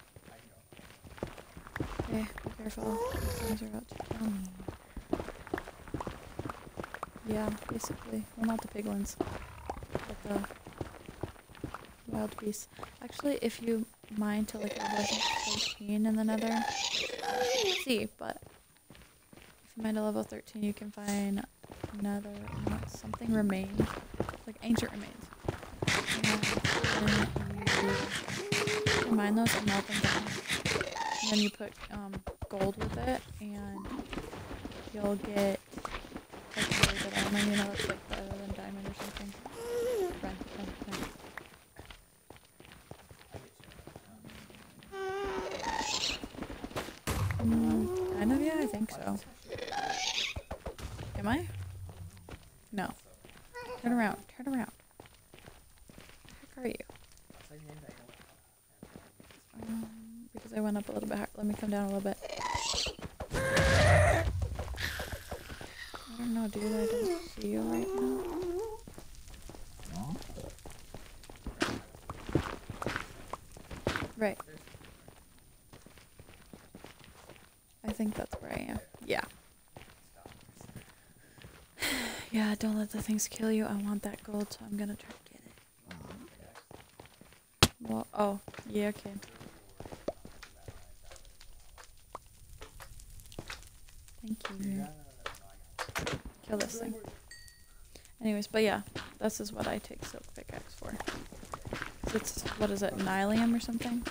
Okay, be careful. These things are about to kill me. Yeah, basically. Well, not the piglins, but the wild beasts. Actually, if you mind to like level thirteen in the Nether, see, but if you mind to level thirteen, you can find another no, something remains, like ancient remains. And then you, you mine those and melt them down. And then you put um, gold with it, and you'll get like really good armor. You know, it's like better than diamond or something. Run, run, run. Mm, kind of, yeah, I think so. Am I? No. Turn around, turn around. Where the heck are you? Um, because I went up a little bit higher. Let me come down a little bit. I don't know, dude. I don't see you right now. Right. I think that's where I am. Yeah. Yeah, don't let the things kill you. I want that gold, so I'm gonna try to get it. Well, oh, yeah, okay. Thank you. Kill this thing. Anyways, but yeah, this is what I take silk pickaxe for. It's, what is it, nylium or something?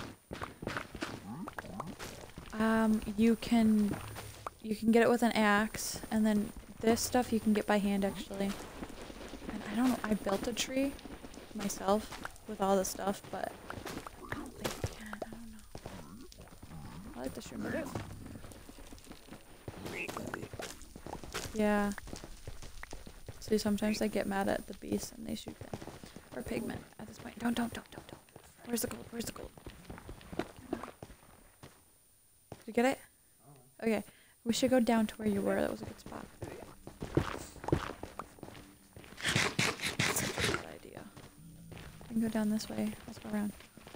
Um, you can, you can get it with an axe, and then this stuff you can get by hand actually. And I don't know, I built a tree myself with all this stuff, but I don't think I can, I don't know. I like the shroom. Yeah. See, sometimes they get mad at the beasts and they shoot them. Or pigment at this point. Don't, don't, don't, don't, don't. Where's the gold? Where's the gold? Did you get it? Okay. We should go down to where you were. That was a good spot. That's such a good idea. We can go down this way. Let's go around.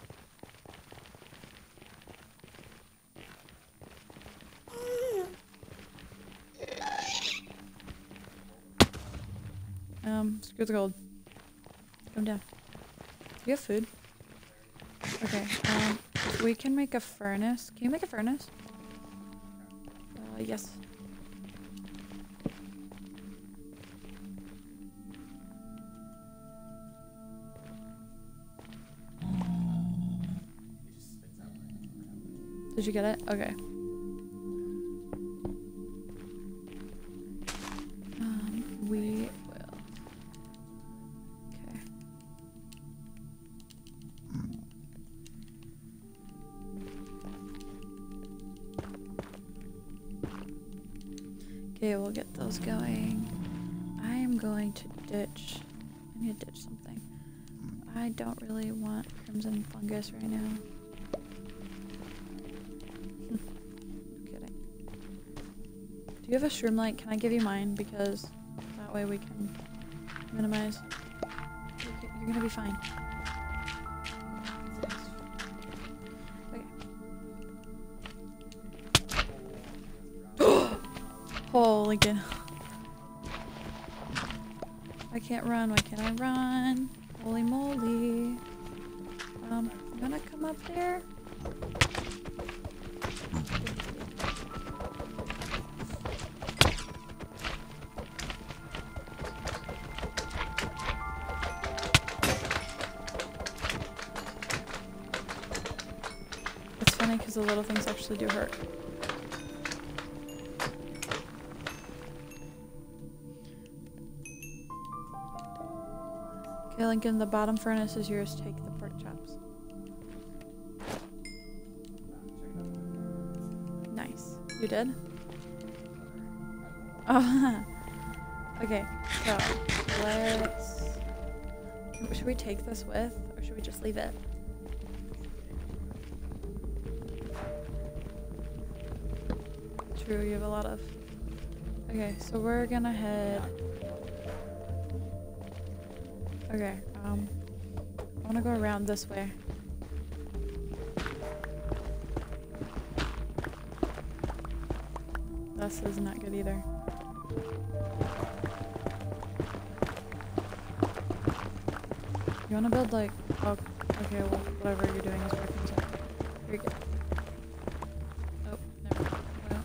Um, screw the gold. Come down. Do you have food? Okay, um, we can make a furnace. Can you make a furnace? Uh, yes. Did you get it? Okay. Um, we will. Okay. Okay, we'll get those going. I am going to ditch. I need to ditch something. I don't really want crimson fungus right now. No kidding. Do you have a shroom light? Can I give you mine? Because that way we can minimize. You're, you're gonna be fine. Okay. Oh, Lincoln. I can't run. Why can't I run? Holy moly. Um, I'm gonna come up there. It's funny because the little things actually do hurt. Okay, Lincoln, the bottom furnace is yours. Take the pork chops. Nice. You did? Oh. Okay, so let's... Should we take this with, or should we just leave it? True, you have a lot of... Okay, so we're gonna head... Okay, um... I wanna go around this way. This is not good either. You wanna build like... Oh, okay, well, whatever you're doing is working, so... Here you go. Oh, never mind. Well,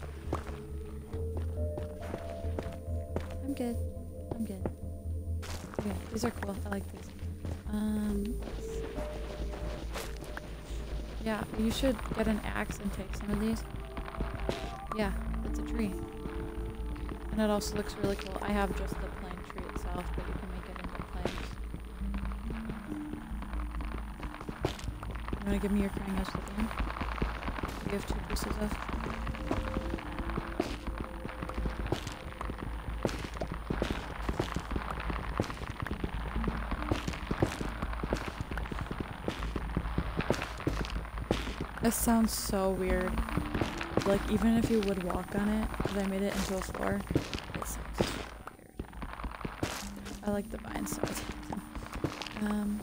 I'm good. I'm good. Okay, these are cool. I like these. Um... Yeah, you should get an axe and take some of these. Yeah, it's a tree. And it also looks really cool. I have just the plain tree itself, but you can make it into planks. You wanna give me your crying obsidian? You have two pieces of. This sounds so weird. Like, even if you would walk on it, because I made it into a floor, it sounds so weird. I like the vines, so it's awesome. Um...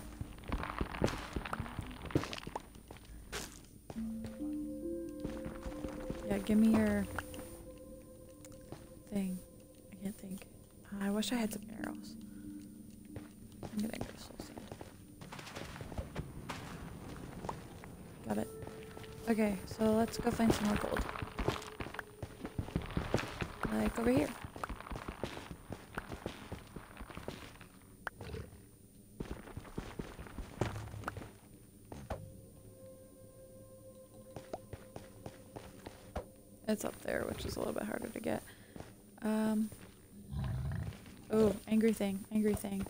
Yeah, give me your thing. I can't think. Uh, I wish I had some arrows. I'm gonna go soul sand. Got it. Okay, so let's go find some more gold. Like over here. It's up there, which is a little bit harder to get. Um. Oh, angry thing, angry thing.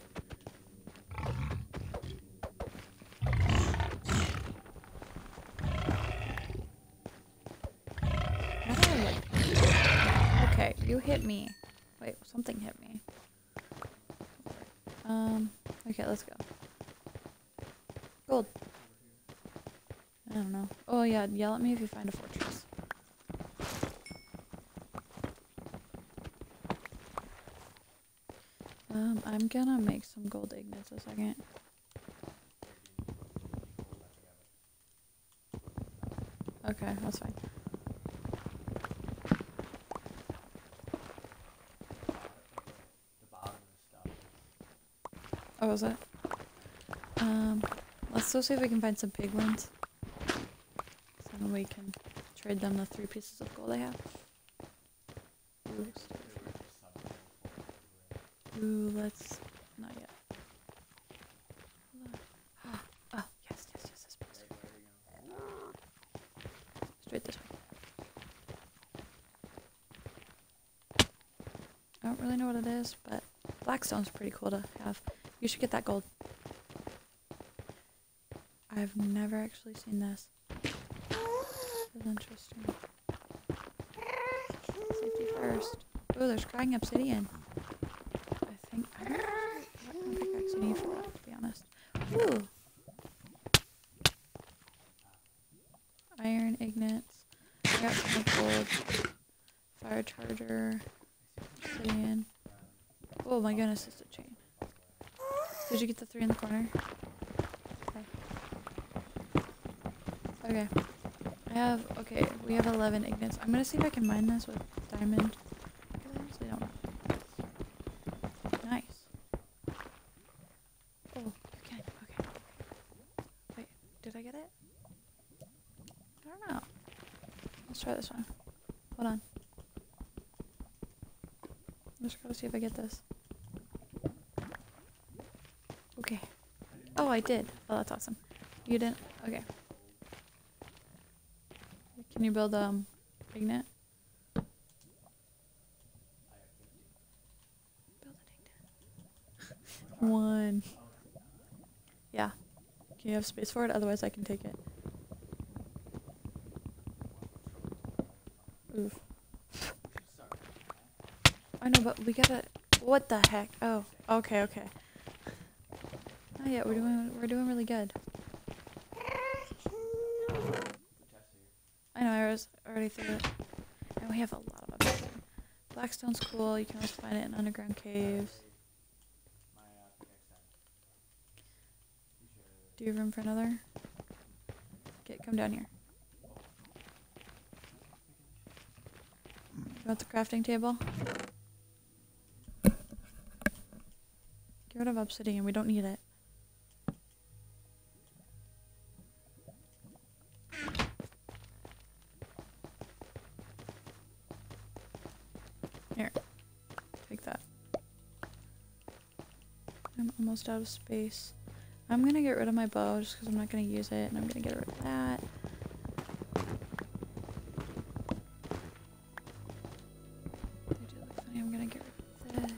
How do I like? Okay, you hit me. Wait, something hit me. Um. Okay, let's go. Gold. I don't know. Oh yeah, yell at me if you find a fortress. Um, I'm gonna make some gold ingots a second. Okay, that's fine. Oh, was it? Um, let's go see if we can find some piglins. So then we can trade them the three pieces of gold I have. Ooh, Ooh, let's... Not yet. Oh, yes, yes, yes, yes, please. Straight this way. I don't really know what it is, but blackstone's pretty cool to have. You should get that gold. I've never actually seen this. This is interesting. Safety first. Oh, there's crying obsidian. I don't know what pickaxe you need for that, to be honest. Ooh. Iron ignits. I got some gold. Fire charger. Obsidian. Oh my goodness, it's a chain. Did you get the three in the corner? Okay. Okay. I have, okay, we have eleven ignits. I'm gonna see if I can mine this with diamond. Let's try this one. Hold on. I'm just gotta see if I get this. Okay. Oh, I did. Oh, that's awesome. You didn't? Okay. Can you build, um, ignite? Build an ignite. One. Yeah. Can you have space for it? Otherwise I can take it. Oof. I know, but we gotta... What the heck? Oh, okay, okay. Not yet. We're doing, we're doing really good. I know, I was already through it. And we have a lot of obsidian. Blackstone's cool. You can always find it in underground caves. Do you have room for another? Okay, come down here. You want the crafting table? Get rid of obsidian. We don't need it. Here. Take that. I'm almost out of space. I'm gonna get rid of my bow just because I'm not gonna use it, and I'm gonna get rid of that. They do look funny. I'm gonna get rid of this.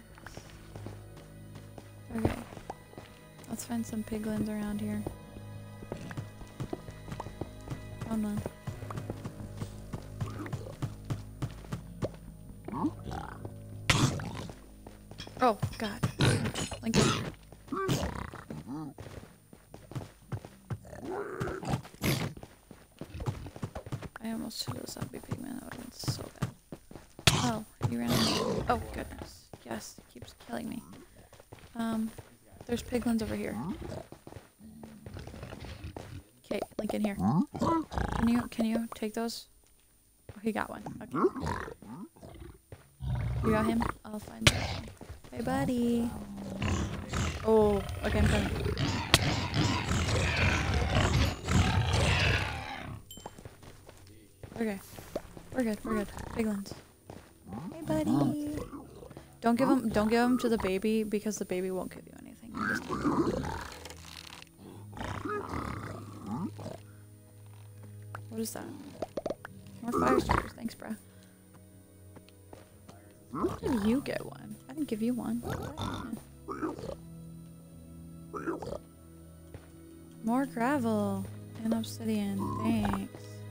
Okay. Let's find some piglins around here. Found one. Oh, God. Lincoln. I almost hit a zombie pigman. That would have been so bad. Oh, you ran away. Oh, goodness. Yes, it keeps killing me. Um, there's piglins over here. Okay, Lincoln, here. Can you, can you take those? Oh, he got one. Okay. You got him? I'll find this one. Hey, buddy. Oh, okay, I'm coming. Okay. We're good, we're good. Piglins. Hey, buddy. Don't give him, don't give him to the baby because the baby won't give you anything. You just take him. What is that? More fire starters. Thanks, bruh. How did you get one? I didn't give you one. More gravel and obsidian. Thanks.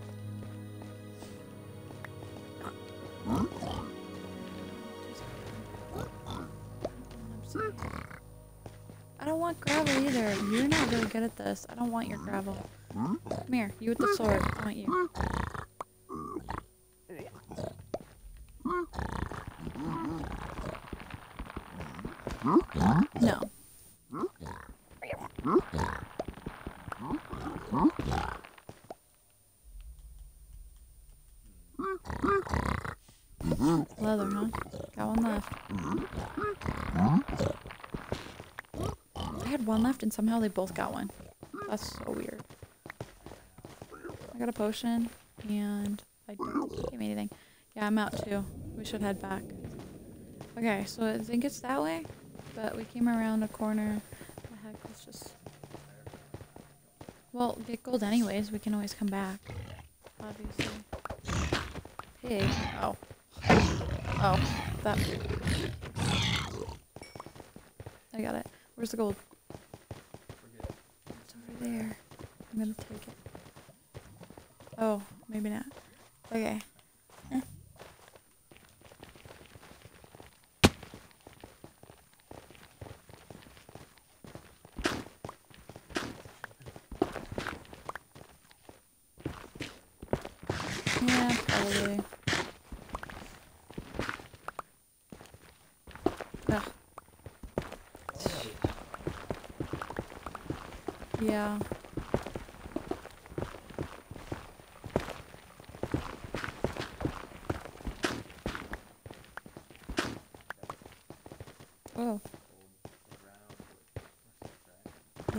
I don't want gravel either. You're not really good at this. I don't want your gravel. Come here. You with the sword. I want you. No. Leather, huh? Got one left. I had one left and somehow they both got one. That's so weird. I got a potion and I don't give me anything. Yeah, I'm out too. We should head back. Okay, so I think it's that way, but we came around a corner. What the heck, let's just... Well, get gold anyways. We can always come back. Obviously. Hey. Oh. Oh. That. I got it. Where's the gold? It's over there. I'm gonna take it. Oh, maybe not. Okay. Eh. Yeah, probably. Ugh. Yeah. Oh. Yeah.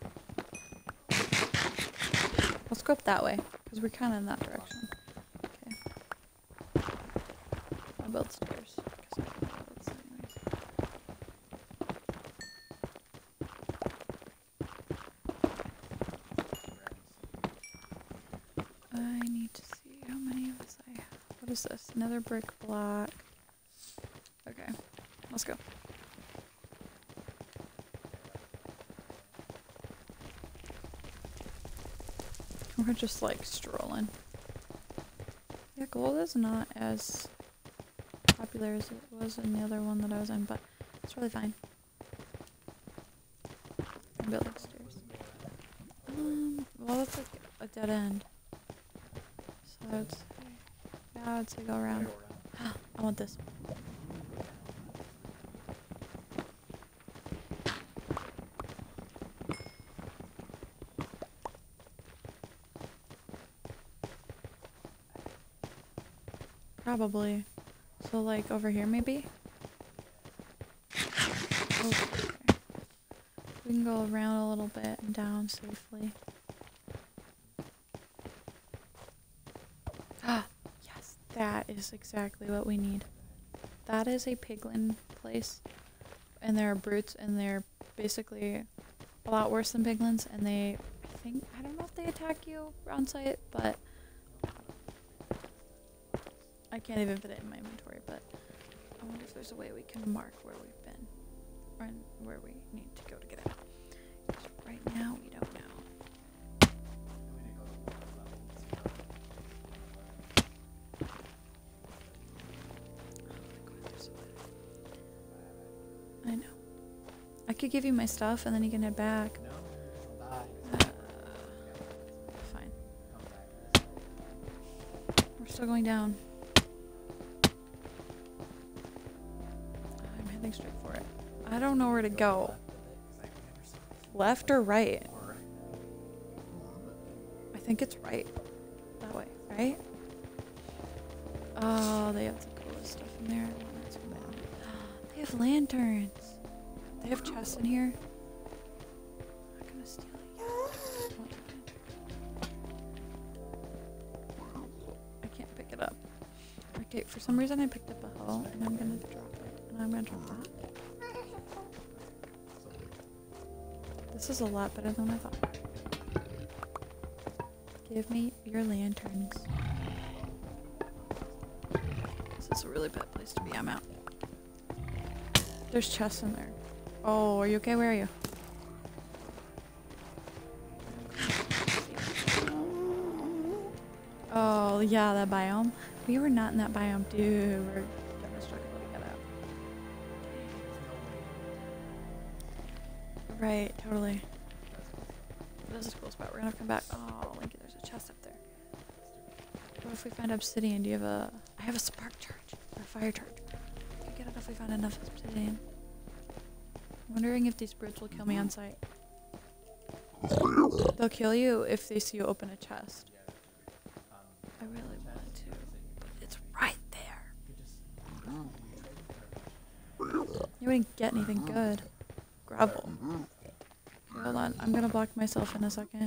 Let's go up that way, because we're kind of in that direction. Okay. build stairs. 'Cause I don't know what it's anyways. I need to see how many of us I have. What is this? Another brick block. Okay, let's go. We're just like strolling. Yeah, gold is not as popular as it was in the other one that I was in, but it's really fine. I'm building stairs. Um, well, that's like a dead end. So I would say, yeah, I would say go around. I want this. Probably. So like over here maybe? Oh, okay. We can go around a little bit and down safely. Ah, yes, that is exactly what we need. That is a piglin place. And there are brutes and they're basically a lot worse than piglins and they, I think, I don't know if they attack you on sight, but I can't even fit it in my inventory, but I wonder if there's a way we can mark where we've been or where we need to go to get out. 'Cause right now we don't know. I know. I could give you my stuff and then you can head back. Uh, fine. We're still going down. I'm heading straight for it. I don't know where to go. Left or right? I think it's right. That way, right? Oh, they have the coolest stuff in there. That's bad. They have lanterns. They have chests in here. I'm not gonna steal it. I can't pick it up. Okay, for some reason I picked up a hoe and I'm gonna drop it. And I'm gonna drop that. This is a lot better than I thought. Give me your lanterns. This is a really bad place to be. I'm out. There's chests in there. Oh, are you okay? Where are you? Oh, yeah, that biome. We were not in that biome, dude. We're gonna struggle to get out. Right, totally. This is a cool spot. We're gonna have to come back. Oh, Linky, there's a chest up there. What if we find obsidian? Do you have a... I have a spark charge. Or a fire charge. We could get it if we find enough obsidian. I'm wondering if these brutes will kill me on sight. They'll kill you if they see you open a chest. I really want to, but it's right there. You wouldn't get anything good. Gravel. Okay, hold on. I'm gonna block myself in a second.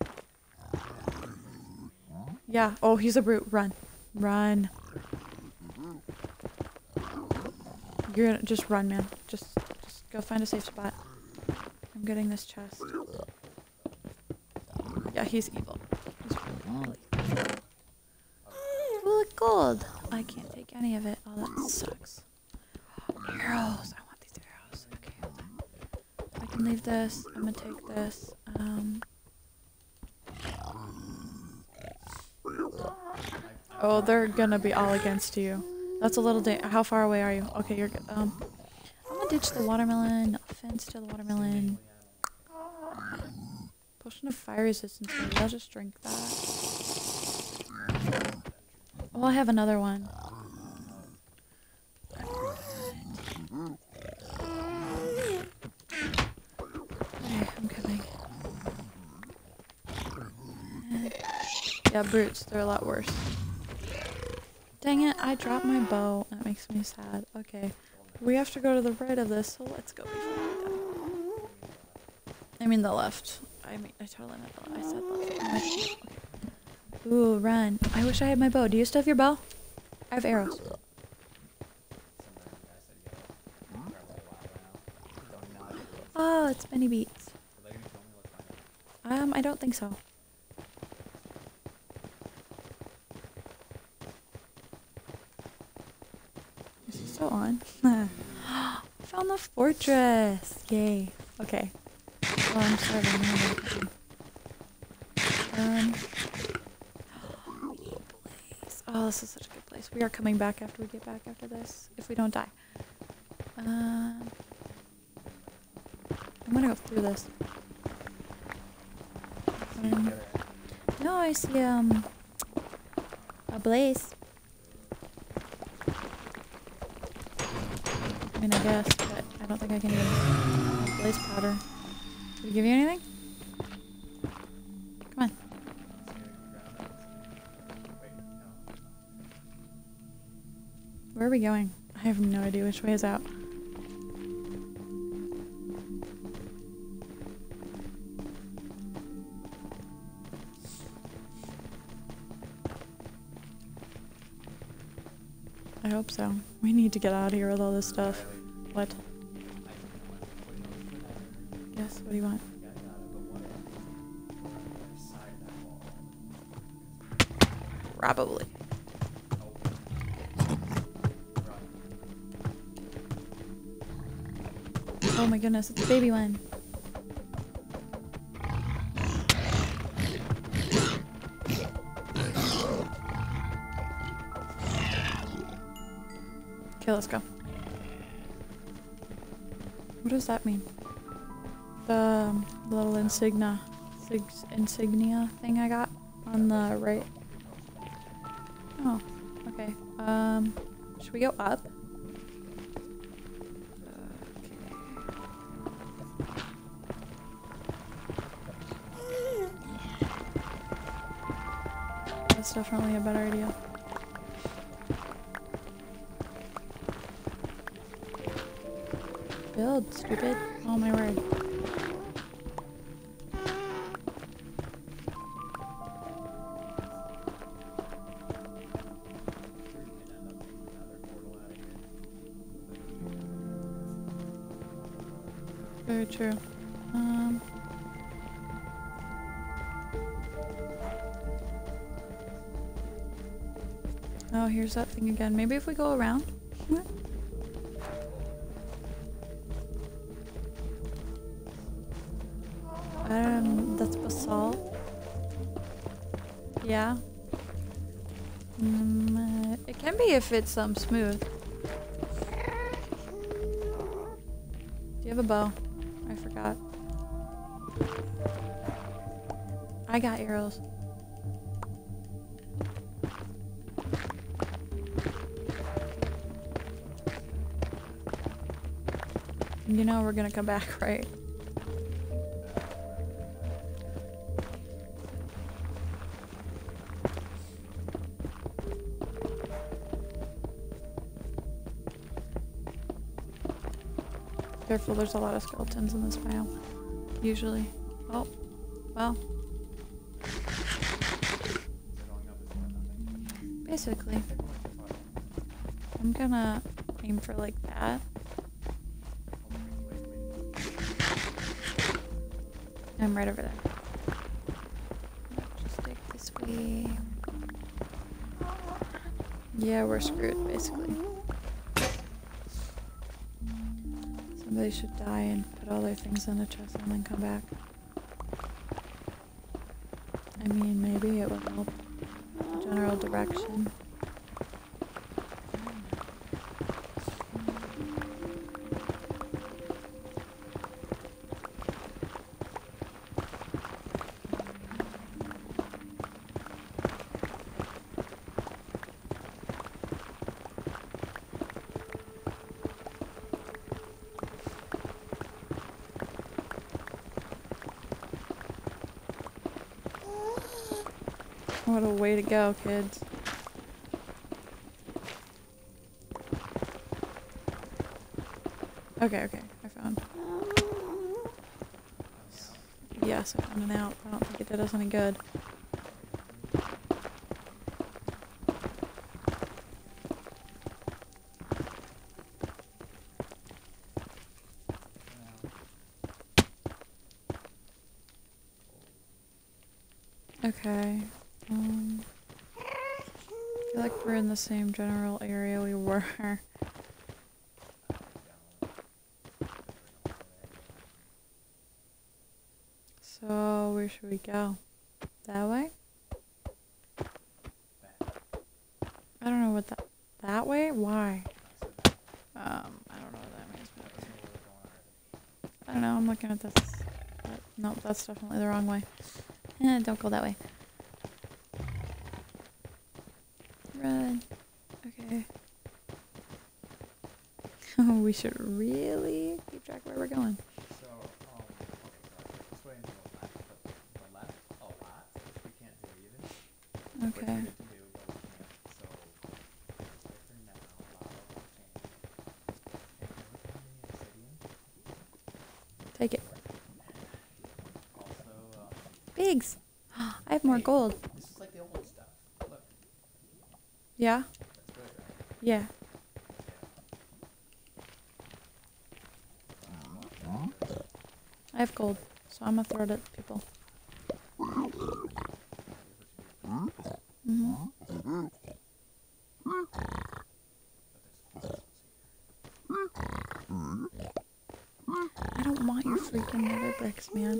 Yeah. Oh, he's a brute. Run. Run. You're gonna just run, man. Just, just go find a safe spot. I'm getting this chest. Yeah, he's evil. He's really, really evil. Ooh, look, gold. I can't take any of it. Oh, that sucks. Arrows. I want these arrows. Okay, hold on. I can leave this. I'm gonna take this. Um. Oh, they're gonna be all against you. That's a little da- How far away are you? Okay, you're good. Um, I'm gonna ditch the watermelon. No offense to the watermelon. Potion of fire resistance. Maybe I'll just drink that. Oh, I have another one. Okay, I'm coming. Yeah, brutes. They're a lot worse. Dang it, I dropped my bow. That makes me sad. Okay. We have to go to the right of this, so let's go before we die. I mean the left. I mean, I totally meant the left. I said left. Okay. Ooh, run. I wish I had my bow. Do you still have your bow? I have arrows. Oh, it's Benny Beats. Um, I don't think so. Is he still on? Found the fortress! Yay. Okay. Well, I'm starving. Um. Oh, this is such a good place. We are coming back after we get back after this. If we don't die. Um. I'm gonna go through this. Um, no, I see, um, a blaze. I mean, I guess, but I don't think I can even have blaze powder. Did it give you anything? Come on. Where are we going? I have no idea which way is out. I hope so. We need to get out of here with all this stuff. What? Yes, what do you want? Probably. Oh my goodness, it's a baby one. Okay, let's go. What does that mean? The um, little insignia, sig- insignia thing I got on the right. Oh, okay. Um, should we go up? That's definitely a better idea. Build, stupid. Oh my word. Very true. Um. Oh, here's that thing again. Maybe if we go around? Um, that's basalt. Yeah. Mm, uh, it can be if it's um smooth. Do you have a bow? I forgot. I got arrows. You know we're gonna come back, right? Careful, there's a lot of skeletons in this biome. Usually. Oh, well. Basically. I'm gonna aim for like that. I'm right over there. Just take this way. Yeah, we're screwed, basically. Somebody should die and put all their things in a chest and then come back. I mean, maybe it would help. General direction. What a way to go, kids. Okay, okay, I found. Yes, I found an out. I don't think it did us any good. Okay. Um, I feel like we're in the same general area we were. So, where should we go? That way? I don't know what that... That way? Why? Um, I don't know what that means. But I don't know, I'm looking at this. But, nope, that's definitely the wrong way. Eh, don't go that way. Run. Okay. We should really keep track of where we're going. So, um, okay, so this way and the left, but the left a lot, which we can't do either. Okay. Which we need to do, but we can't. So, this way for now, lava will change. Hey, can I look how many obsidian? Take it. Also, um... Pigs! I have more hey, gold. this is like the old stuff. Look. Yeah? That's good, right? Yeah. I have gold, so I'm gonna throw it at people. Mm-hmm. I don't want your freaking nether bricks, man.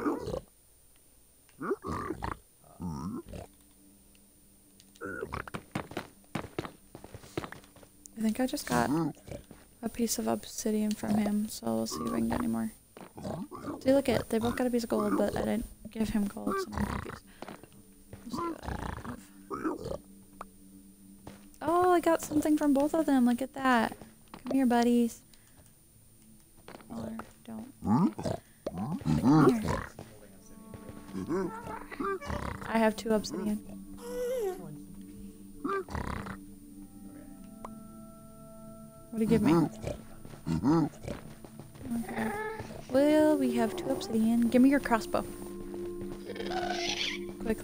I think I just got a piece of obsidian from him, so we'll see if I can get any more. See, look at, they both got a piece of gold, but I didn't give him gold, so I'm confused. We'll see what I get. Oh, I got something from both of them. Look at that. Come here, buddies. Or don't. Come here. I have two obsidian. What do you give me? Okay. Well, we have two obsidian. Give me your crossbow. Quickly.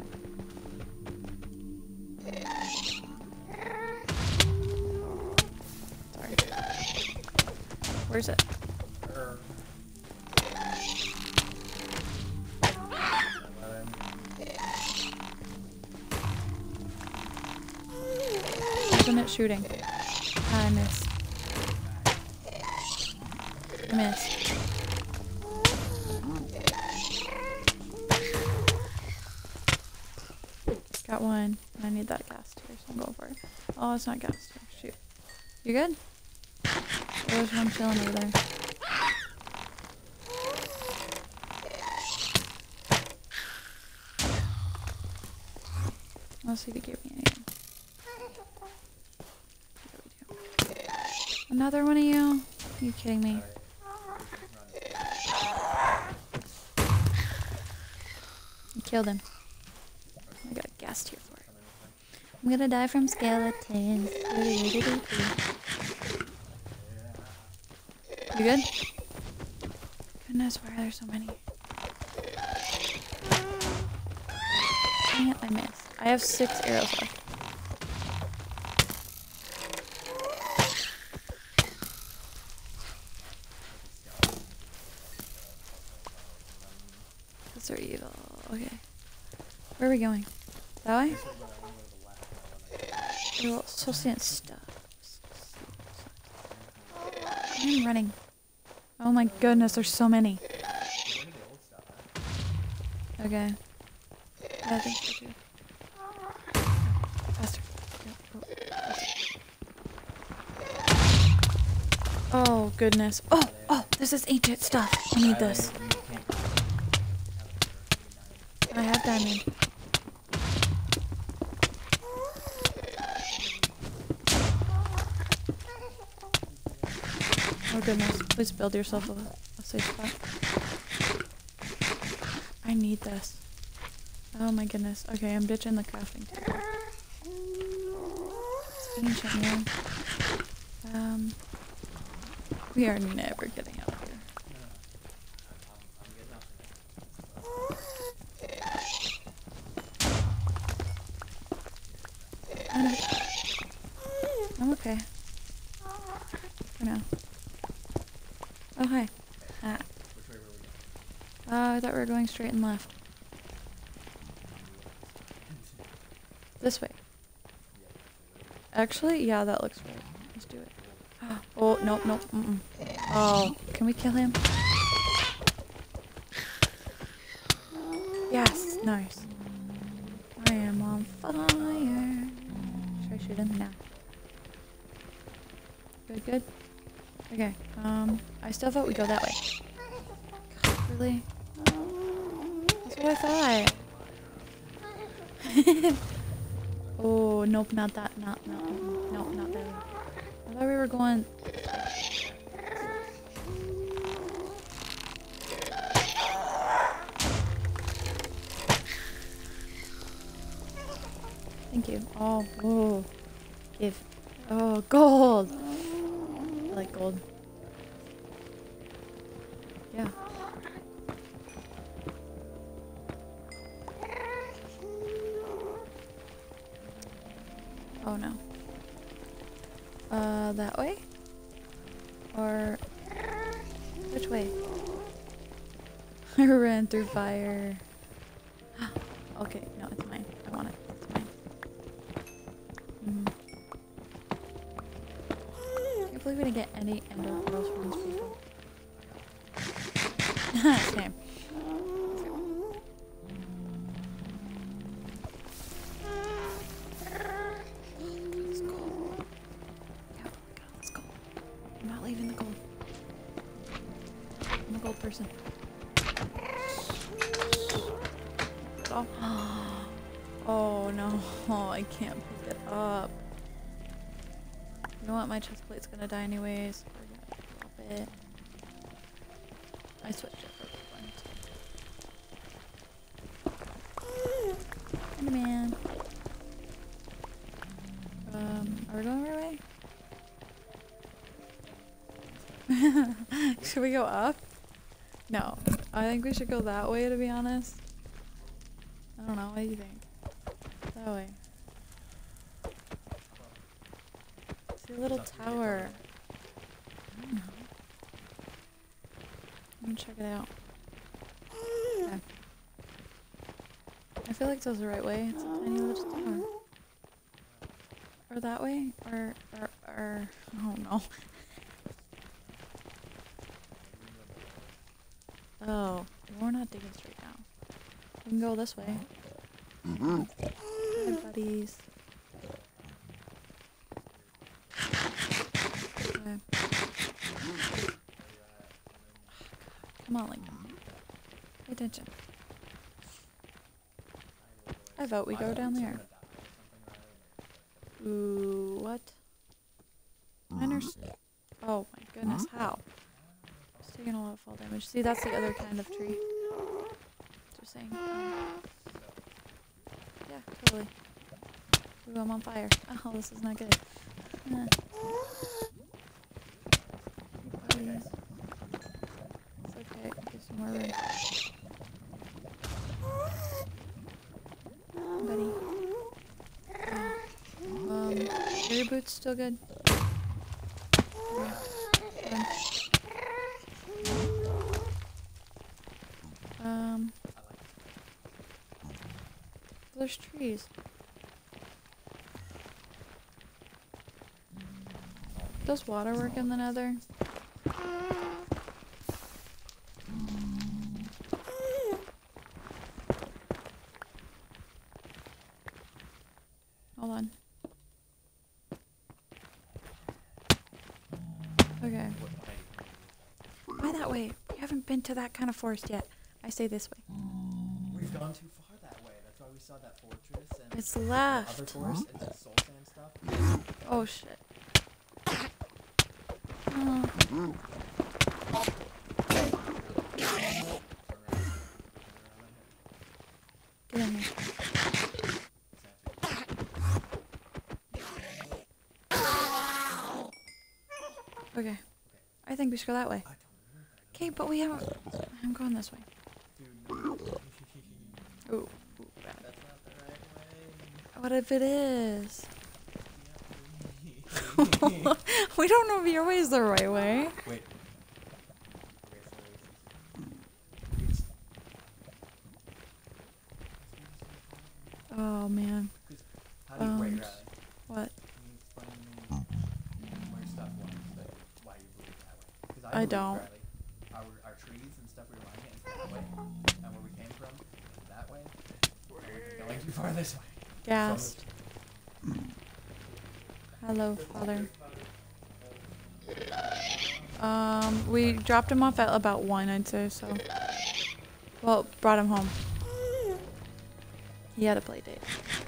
Sorry. Where's it? Isn't it shooting? I missed. I missed. Got one. I need that gas tier, so I'm going for it. Oh, it's not gas tier. Shoot. You good? Oh, there's one chilling over there. Let's see if he gave me anything. Yeah, we do. Another one of you? Are you kidding me? I killed him. I got a gas tier for it. I'm gonna die from skeletons. You good? Goodness, why are there so many? Dang it, I missed. I have six arrows left. Those are evil. Okay. Where are we going? That way? Well, associate stuff. I'm running. Oh my goodness, there's so many. Okay. Yeah, I think so too. Faster. Oh goodness. Oh, oh, this is ancient stuff. I need this. I have diamond. Oh goodness, please build yourself a, a safe spot. I need this. Oh my goodness. Okay, I'm ditching the crafting table. It's ancient, man. Um, we are never getting out of here. I'm, I'm okay. For now. Oh, hi. Ah. Uh, I thought we were going straight and left. This way. Yeah, Actually, yeah, that looks right. Let's do it. Oh, nope, nope. Mm-mm. Oh, can we kill him? Yes, nice. I am on fire. Should I shoot him? Nah. Good, good. Okay, um, I still thought we'd go that way. God, really? That's what I thought. Oh, nope, not that. Not, no, nope, not really. I thought we were going. Thank you. Oh, whoa. Give. Oh, gold. I like gold. Yeah. Oh no. Uh, that way? Or which way? I ran through fire. Okay, no, it's mine. I want it. It's mine. Mm-hmm. I can't believe we didn't get any ender pearls from these people. Same. Let's go. Yeah, let's go. I'm not leaving the gold. I'm a gold person. Oh. Oh no, oh, I can't pick it up. You know what, my chest plate's gonna die anyways. We're gonna drop it. I switched it for this one. Enderman. Um, are we going the right way? Should we go up? No. I think we should go that way, to be honest. I don't know, what do you think? That way. See a little tower. I don't know. I'm gonna check it out. Okay. I feel like that's the right way. It's a tiny little tower. Or that way? Or, or, or, I don't know. Oh, we're not digging straight now. We can go this way. Mm-hmm. Hi, buddies. Okay. Come on, Lincoln. Pay attention. I vote we go down there. Ooh, what? Miners. Oh my goodness, how? It's taking a lot of fall damage. See, that's the other kind of tree. Just saying. Um, yeah, totally. Ooh, I'm on fire. Oh, this is not good. Uh. Hey, buddies. It's okay. Give some more room. Buddy. Oh. Um, are your boots still good? Yeah. Um, there's trees. Does water work in the Nether? Hold on. Okay. By that way. We haven't been to that kind of forest yet. I say this way. We've gone too far that way. That's why we saw that fortress and It's the left. other forest and the soul sand stuff. Oh shit. Oh. Get in there. Okay. I think we should go that way. Okay, but we haven't. I'm going this way. Ooh. Ooh, bad. That's not the right way. What if it is? We don't know if your way is the right way. Wait. Oh man. I don't. Riley. Our, our trees and stuff we were mining is that way, and where we came from is that way. We're going too far this way. Gassed. Hello, father. Um, we dropped him off at about one, I'd say, so. Well, brought him home. He had a play date.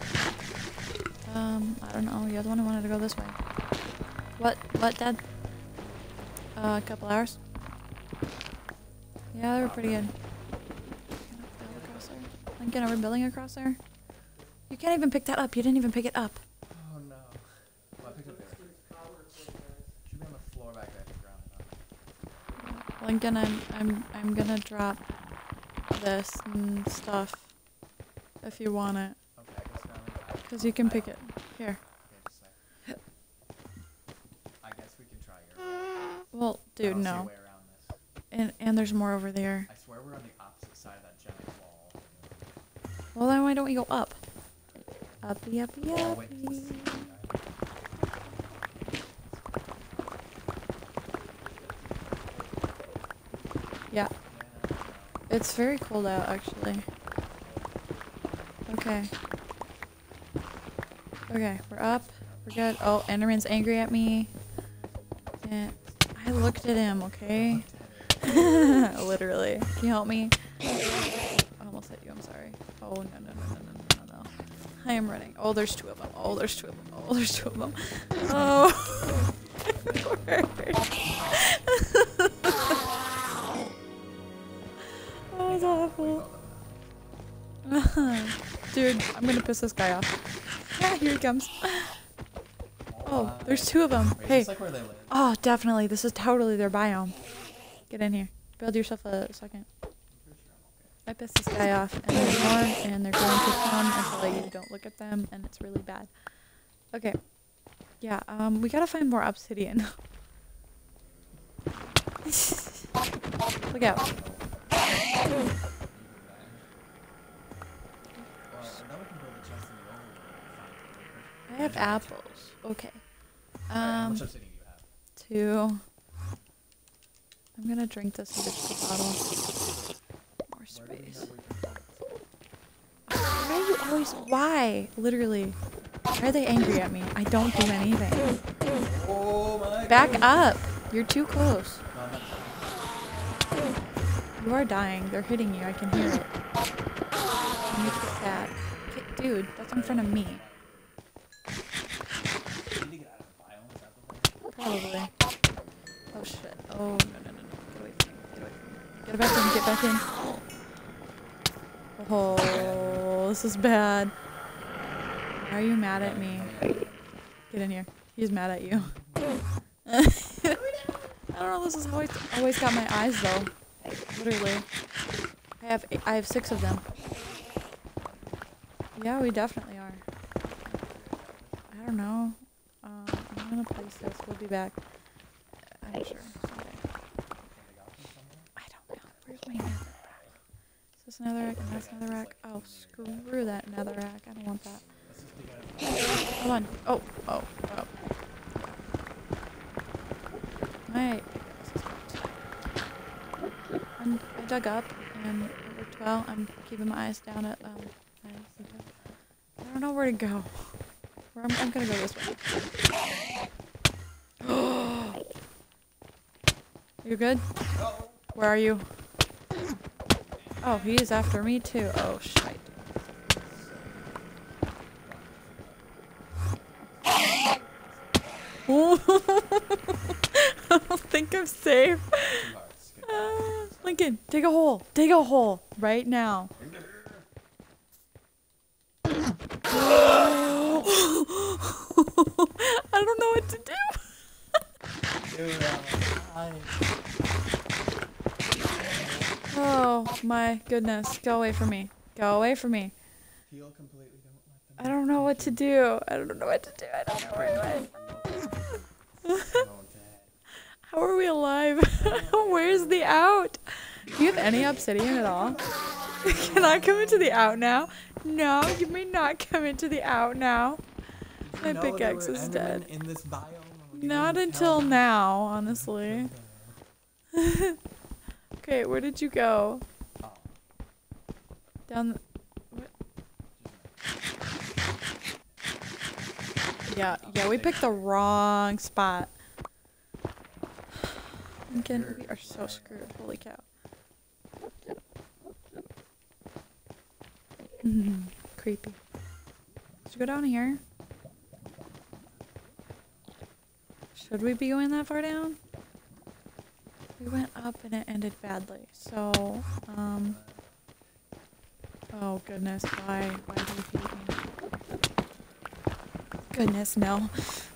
Um, I don't know. You're the one who wanted to go this way. What? What, Dad? Uh, a couple hours? Yeah, they were pretty good. Build across there. Lincoln, are we building across there? You can't even pick that up. You didn't even pick it up. Oh no. Well, I picked up there. Should be on the floor back there to ground it up. Lincoln, I'm I'm I'm gonna drop this and stuff if you want it. Okay, I guess now I Cause you can pick it. Here. Okay, just a sec. I guess we can try your Well, I dude, don't see a no. way around this. And and there's more over there. I swear we're on the opposite side of that giant wall. Well, then why don't we go up? Uppy, uppy, Oh, wait, uppy. this is- Yeah, Yeah, no. it's very cold out actually. Okay. Okay, we're up. We're good. Oh, Enderman's angry at me. And I looked at him, okay? Literally. Can you help me? I almost hit you, I'm sorry. Oh, no, no, no, no, no, no, no. I am running. Oh, there's two of them. Oh, there's two of them. Oh, there's two of them. Oh. That was awful. Dude, I'm gonna piss this guy off. Ah, here he comes. Oh, there's two of them. Wait, Hey. is this like where they live? Oh, definitely. This is totally their biome. Get in here. Build yourself a second. I'm pretty sure I'm okay. I pissed this guy off, and there's more, and they're going to come until you don't look at them, and it's really bad. Okay. Yeah, um, we gotta find more obsidian. Look out. Well, now we can build a chest in the old one. I have apples. Okay. Alright, how Um, much obsidian do you have? two. I'm gonna drink this and ditch the bottle. More Where do we space. have we can Why are you always? Why? Literally. Why are they angry at me? I don't do anything. Oh my Back God. up! You're too close. No, I'm not. You are dying. They're hitting you. I can hear it. You need to get that. Okay, dude, that's in front of me. You need to get out of the biome, is that the thing? Probably. Oh shit. Oh, no, no, no, no. Get away from me. Get away from me. Get back in. Get back in. Oh, this is bad. Why are you mad at me? Get in here. He's mad at you. I don't know. This is how I always got my eyes, though. Literally. I have eight, I have six of them. Yeah, we definitely are. I don't know. Um, I'm gonna place this. We'll be back. I'm sure. Someday. I don't know. Where's my nether rack? Is this another rack? And that's another rack? Oh, screw that nether rack. I don't want that. Hold on. Oh, oh, oh. My. I'm, I dug up and it worked well. I'm keeping my eyes down at um. my seatup. I don't know where to go. Where I'm, I'm gonna go this way. You good? Where are you? Oh, he is after me too. Oh, shite. I don't think I'm safe. Uh, Lincoln, dig a hole. Dig a hole right now. I don't know what to do. Dude, I'm Oh my goodness. Go away from me. Go away from me. Heal completely, don't let them. I don't know what to do. I don't know what to do. I don't know where to So dead. How are we alive? Where's the out? Do you have any obsidian at all? Can I come into the out now? No, you may not come into the out now. Did My you know there pickaxe were is Endermen dead. in this biome? Or you Not didn't until tell me? now, honestly. Okay, where did you go? Oh, Down. The, what? Yeah, yeah, we picked the wrong spot. Again, we are so screwed. Holy cow. Creepy. Should we go down here? Should we be going that far down? We went up and it ended badly. So, um... oh goodness, why? Why do you hate me? Goodness, no.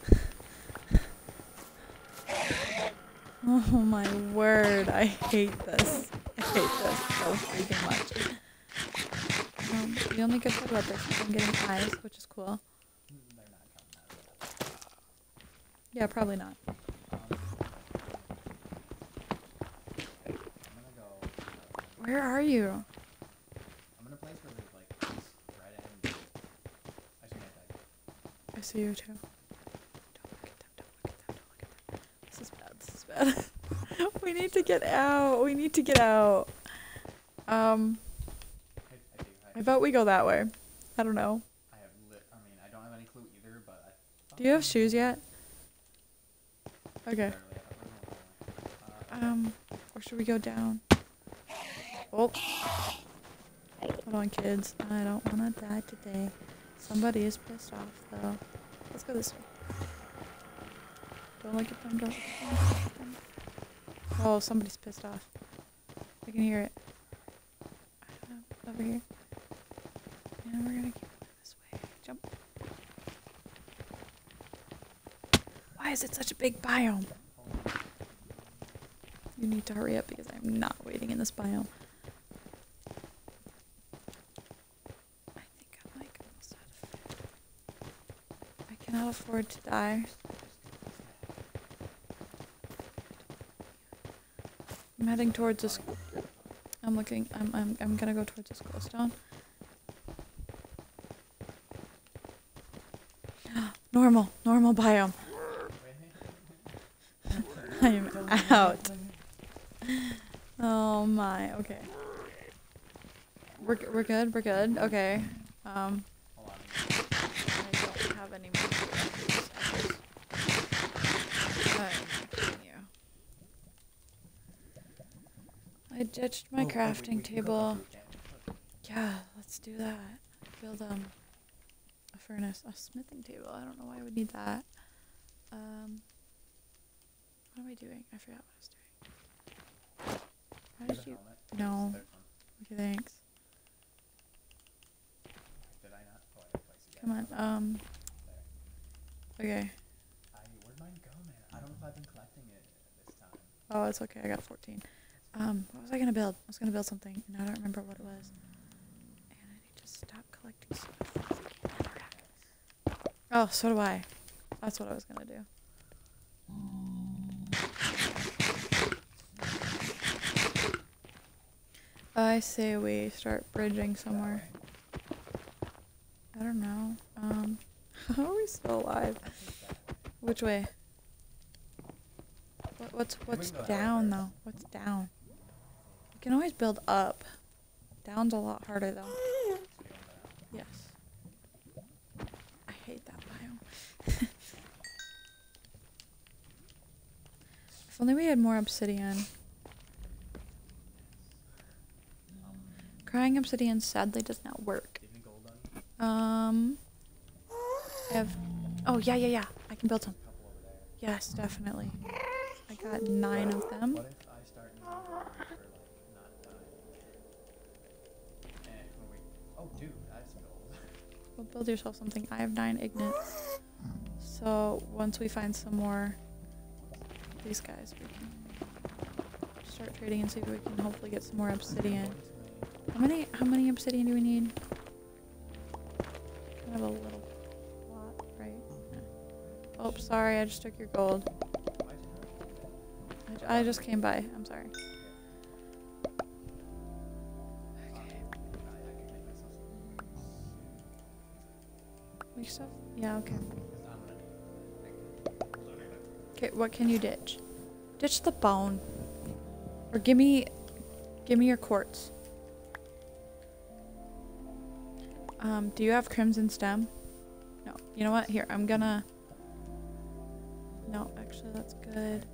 Oh my word, I hate this. I hate this so freaking much. Um, the only good part about this is I'm getting eyes, which is cool. they're not coming out of it. Yeah, probably not. Um, I'm gonna go. Uh, Where are you? I'm in a place where there's like this red end. I should get that. I see you too. Don't look at them, don't look at them, don't look at them. This is bad, this is bad. We need to get out. We need to get out. Um, I, I do. I, I bet we go that way. I don't know. I have lit. I mean, I don't have any clue either, but I. Do you have shoes yet? Okay. Barely, I thought we were going that way. Uh, Um, or should we go down? Oh. Hold on, kids. I don't want to die today. Somebody is pissed off, though. Let's go this way. Don't look at them, don't look at them, don't look at them. Oh, somebody's pissed off. I can hear it. Uh, over here. And we're gonna keep going this way. Jump. Why is it such a big biome? You need to hurry up because I'm not waiting in this biome. I think I'm like almost out of food. I cannot afford to die. I'm heading towards this. I'm looking. I'm. I'm. I'm gonna go towards this glowstone. Normal. Normal biome. I'm out. Oh my. Okay. We're g- we're good. We're good. Okay. Um. Hold on. I don't have any more food. I ditched my Oh, oh, we- crafting we can go table. up to it, yeah. Yeah, let's do that. Build um a furnace, a smithing table. I don't know why I would need that. Um, what am I doing? I forgot what I was doing. How Get did a you? helmet. No. There's one. Okay, thanks. Did I not? Oh, I didn't place it yet. Come on. Okay. Um. There. Okay. I, where'd mine go, man? I don't know if I've been collecting it this time. Oh, it's okay. I got fourteen. Um, what was I gonna build? I was gonna build something, and I don't remember what it was. And I need to stop collecting stuff. Oh, so do I. That's what I was gonna do. I say we start bridging somewhere. I don't know. Um, how are we still alive? Which way? What, what's what's go that way down first. though? What's down? We can always build up. Down's a lot harder though. So you want that out? Yes. I hate that biome. If only we had more obsidian. Crying obsidian sadly does not work. Give me gold on. Um, I have. Oh yeah, yeah, yeah. I can build some. A couple over there. Yes, definitely. I got nine of them. What if I start using gold for like not dying? And when we, oh dude, I have some gold. Well, build yourself something. I have nine ignites. So once we find some more, these guys, we can start trading and see if we can hopefully get some more obsidian. How many? How many obsidian do we need? I have a little lot, right? Yeah. Oh, sorry, I just took your gold. I, j- I just came by. I'm sorry. Make stuff? Yeah, okay. Okay, what can you ditch? Ditch the bone. Or give me, give me your quartz. Um, do you have crimson stem? No. You know what? Here, I'm gonna... No, actually, that's good.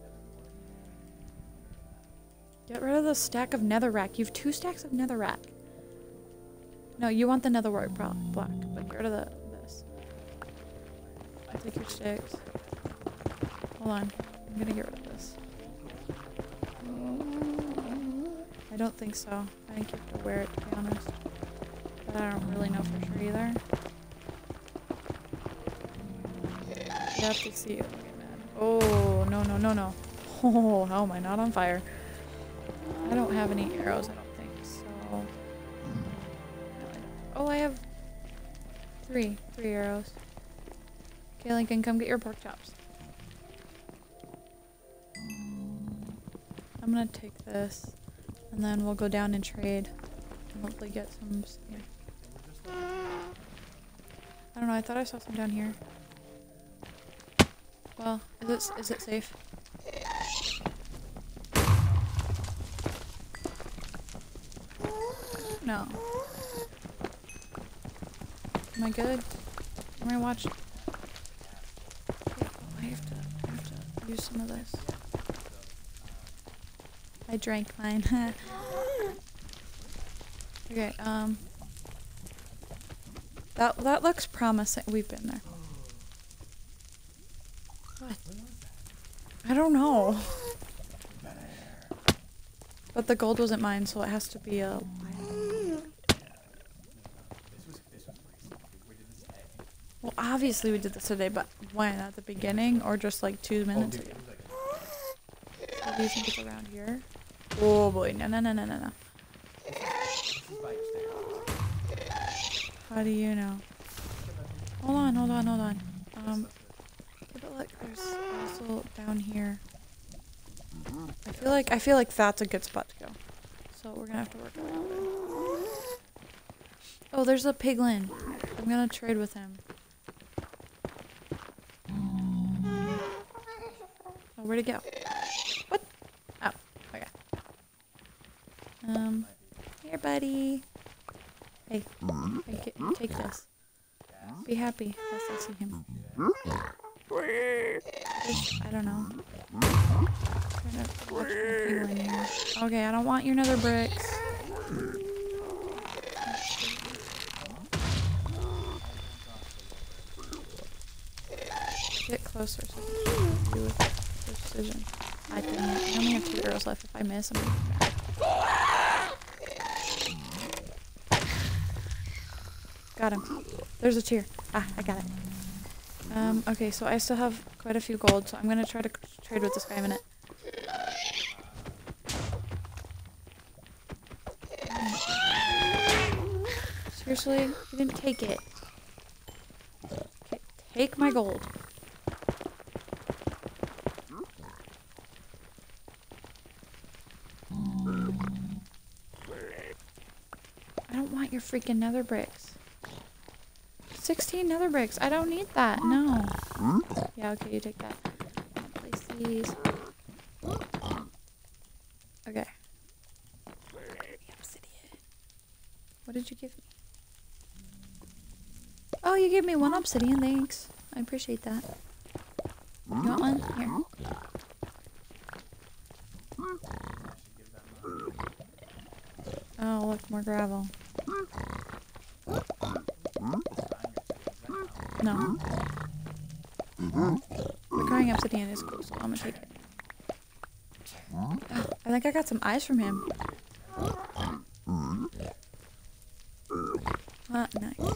Get rid of the stack of netherrack. You have two stacks of netherrack. No, you want the netherrack block, but get rid of the, this. I'll take your sticks. Hold on. I'm gonna get rid of this. I don't think so. I think you have to wear it, to be honest. But I don't really know for sure either. You have to see it. Oh, no, no, no, no. Oh, how am I not on fire? I don't have any arrows, I don't think, so... Oh, I have three. Three arrows. Okay, Lincoln, come get your pork chops. I'm gonna take this, and then we'll go down and trade, and hopefully get some... Yeah. I don't know, I thought I saw some down here. Well, is it, is it safe? No. Am I good? Am I watching? Okay, I have to, I have to use some of this. I drank mine. Okay, um... That, that looks promising. We've been there. What? I don't know. But the gold wasn't mine, so it has to be a... Well, obviously we did this today, but when? At the beginning? Or just like two minutes ago? So do you think it's around here? Oh boy, no, no, no, no, no, no. How do you know? Hold on, hold on, hold on. Um, yeah, but look, there's also down here. I feel like I feel like that's a good spot to go. So we're gonna have to work around it. Oh, there's a piglin. I'm gonna trade with him. Oh, where'd it go? What? Oh, okay. Um, here, buddy. Hey, hey get, take this. Be happy. Yes, I see him. There's, I don't know. Trying to watch my piglin here. Okay, I don't want your nether bricks. Get closer so I can do with precision. I didn't. I only have two arrows left. If I miss, I'm gonna be mad. Got him. There's a tier. Ah, I got it. Um, okay, so I still have quite a few gold, so I'm gonna try to trade with this guy in a minute. Seriously? You didn't take it. Okay, take my gold. I don't want your freaking nether bricks. sixteen nether bricks. I don't need that. No. Yeah, okay, you take that. Place these. Okay. Obsidian. What did you give me? Oh, you gave me one obsidian. Thanks. I appreciate that. You want one? Here. Oh, look, more gravel. No. The crying obsidian is cool, so I'm gonna take it. Oh, I think I got some eyes from him. Ah, nice.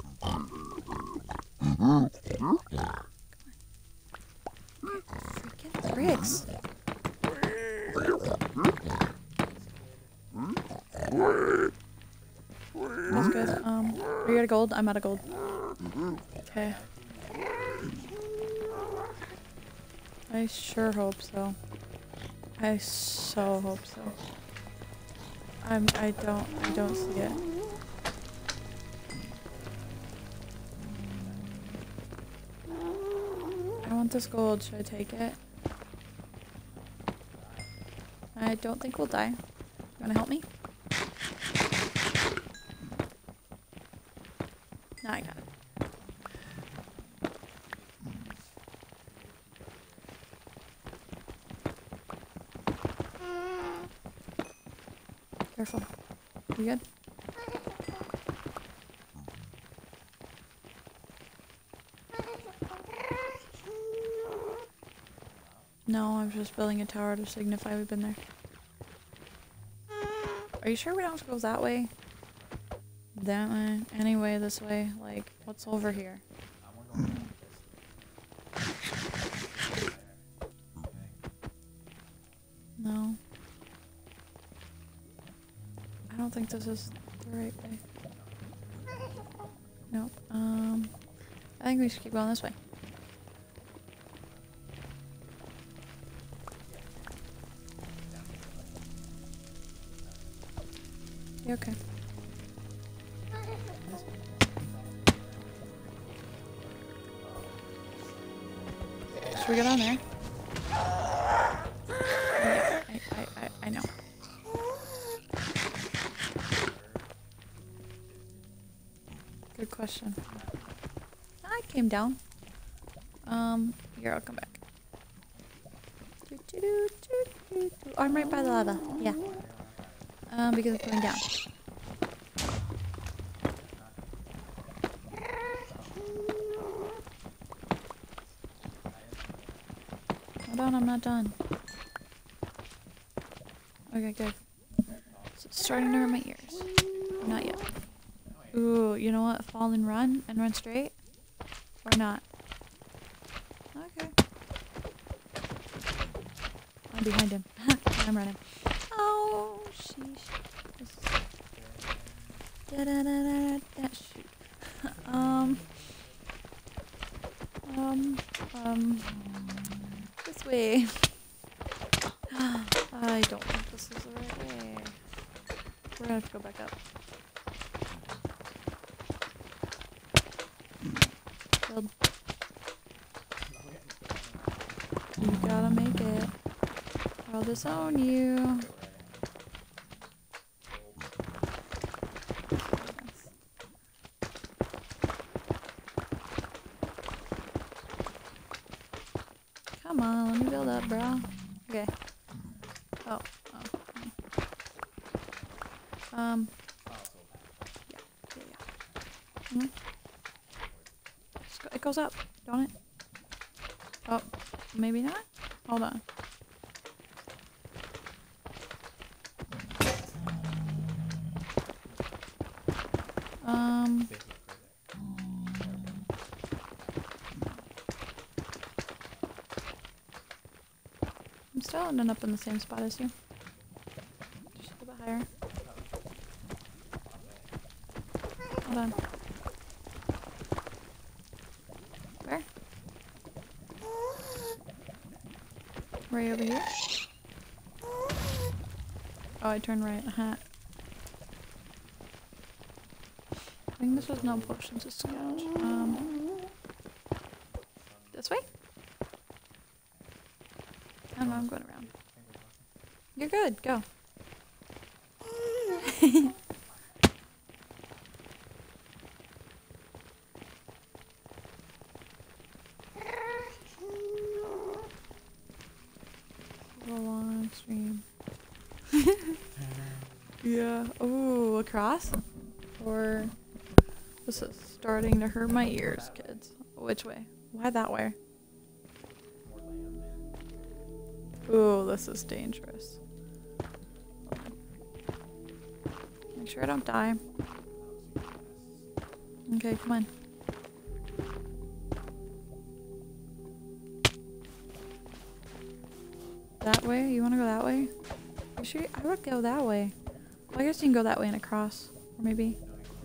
Freaking bricks. That's good. Um, are you out of gold? I'm out of gold. Okay. I sure hope so. I so hope so. I'm. I don't. I don't see it. I want this gold. Should I take it? I don't think we'll die. wanna help me? No, I got it. Careful. You good? No, I was just building a tower to signify we've been there. Are you sure we don't have to go that way? That way? Anyway, this way. Like, what's over here? No. I don't think this is the right way. Nope. Um, I think we should keep going this way. You okay? Should we get on there? Yeah, I, I, I, I know. Good question. I came down. Um, here, I'll come back. Do, do, do, do, do, do. Oh, I'm right by the lava. Yeah. Um, because it's going down. Hold on, I'm not done. Okay, good. So it's starting to hurt my ears. Not yet. Ooh, you know what? Fall and run and run straight? Or not? Okay. I'm behind him. I'm running. Oh, sheesh. Da da da da da. Shoot. um. Um. Um. This way. I don't think this is the right way. We're gonna have to go back up. Build. You gotta make it. I'll disown you. Come on, let me build up, bro. Okay. Oh. Oh. Um. Yeah. Yeah. Yeah. Mm-hmm. It goes up, don't it? Oh, maybe not? Hold on. Um. I'm still ending up in the same spot as you. Just a little bit higher. Hold on. Where? Right over here? Oh, I turned right. Uh-huh. I think this was no potions to scavenge. Um, this way? I don't know, I'm going around. You're good, go. A long stream. Yeah. Ooh, across? Or this is starting to hurt my ears, kids. Which way? Why that way? Ooh, this is dangerous. Make sure I don't die. Okay, come on. That way? You wanna go that way? You sure? I would go that way. Well, I guess you can go that way and across. Or maybe.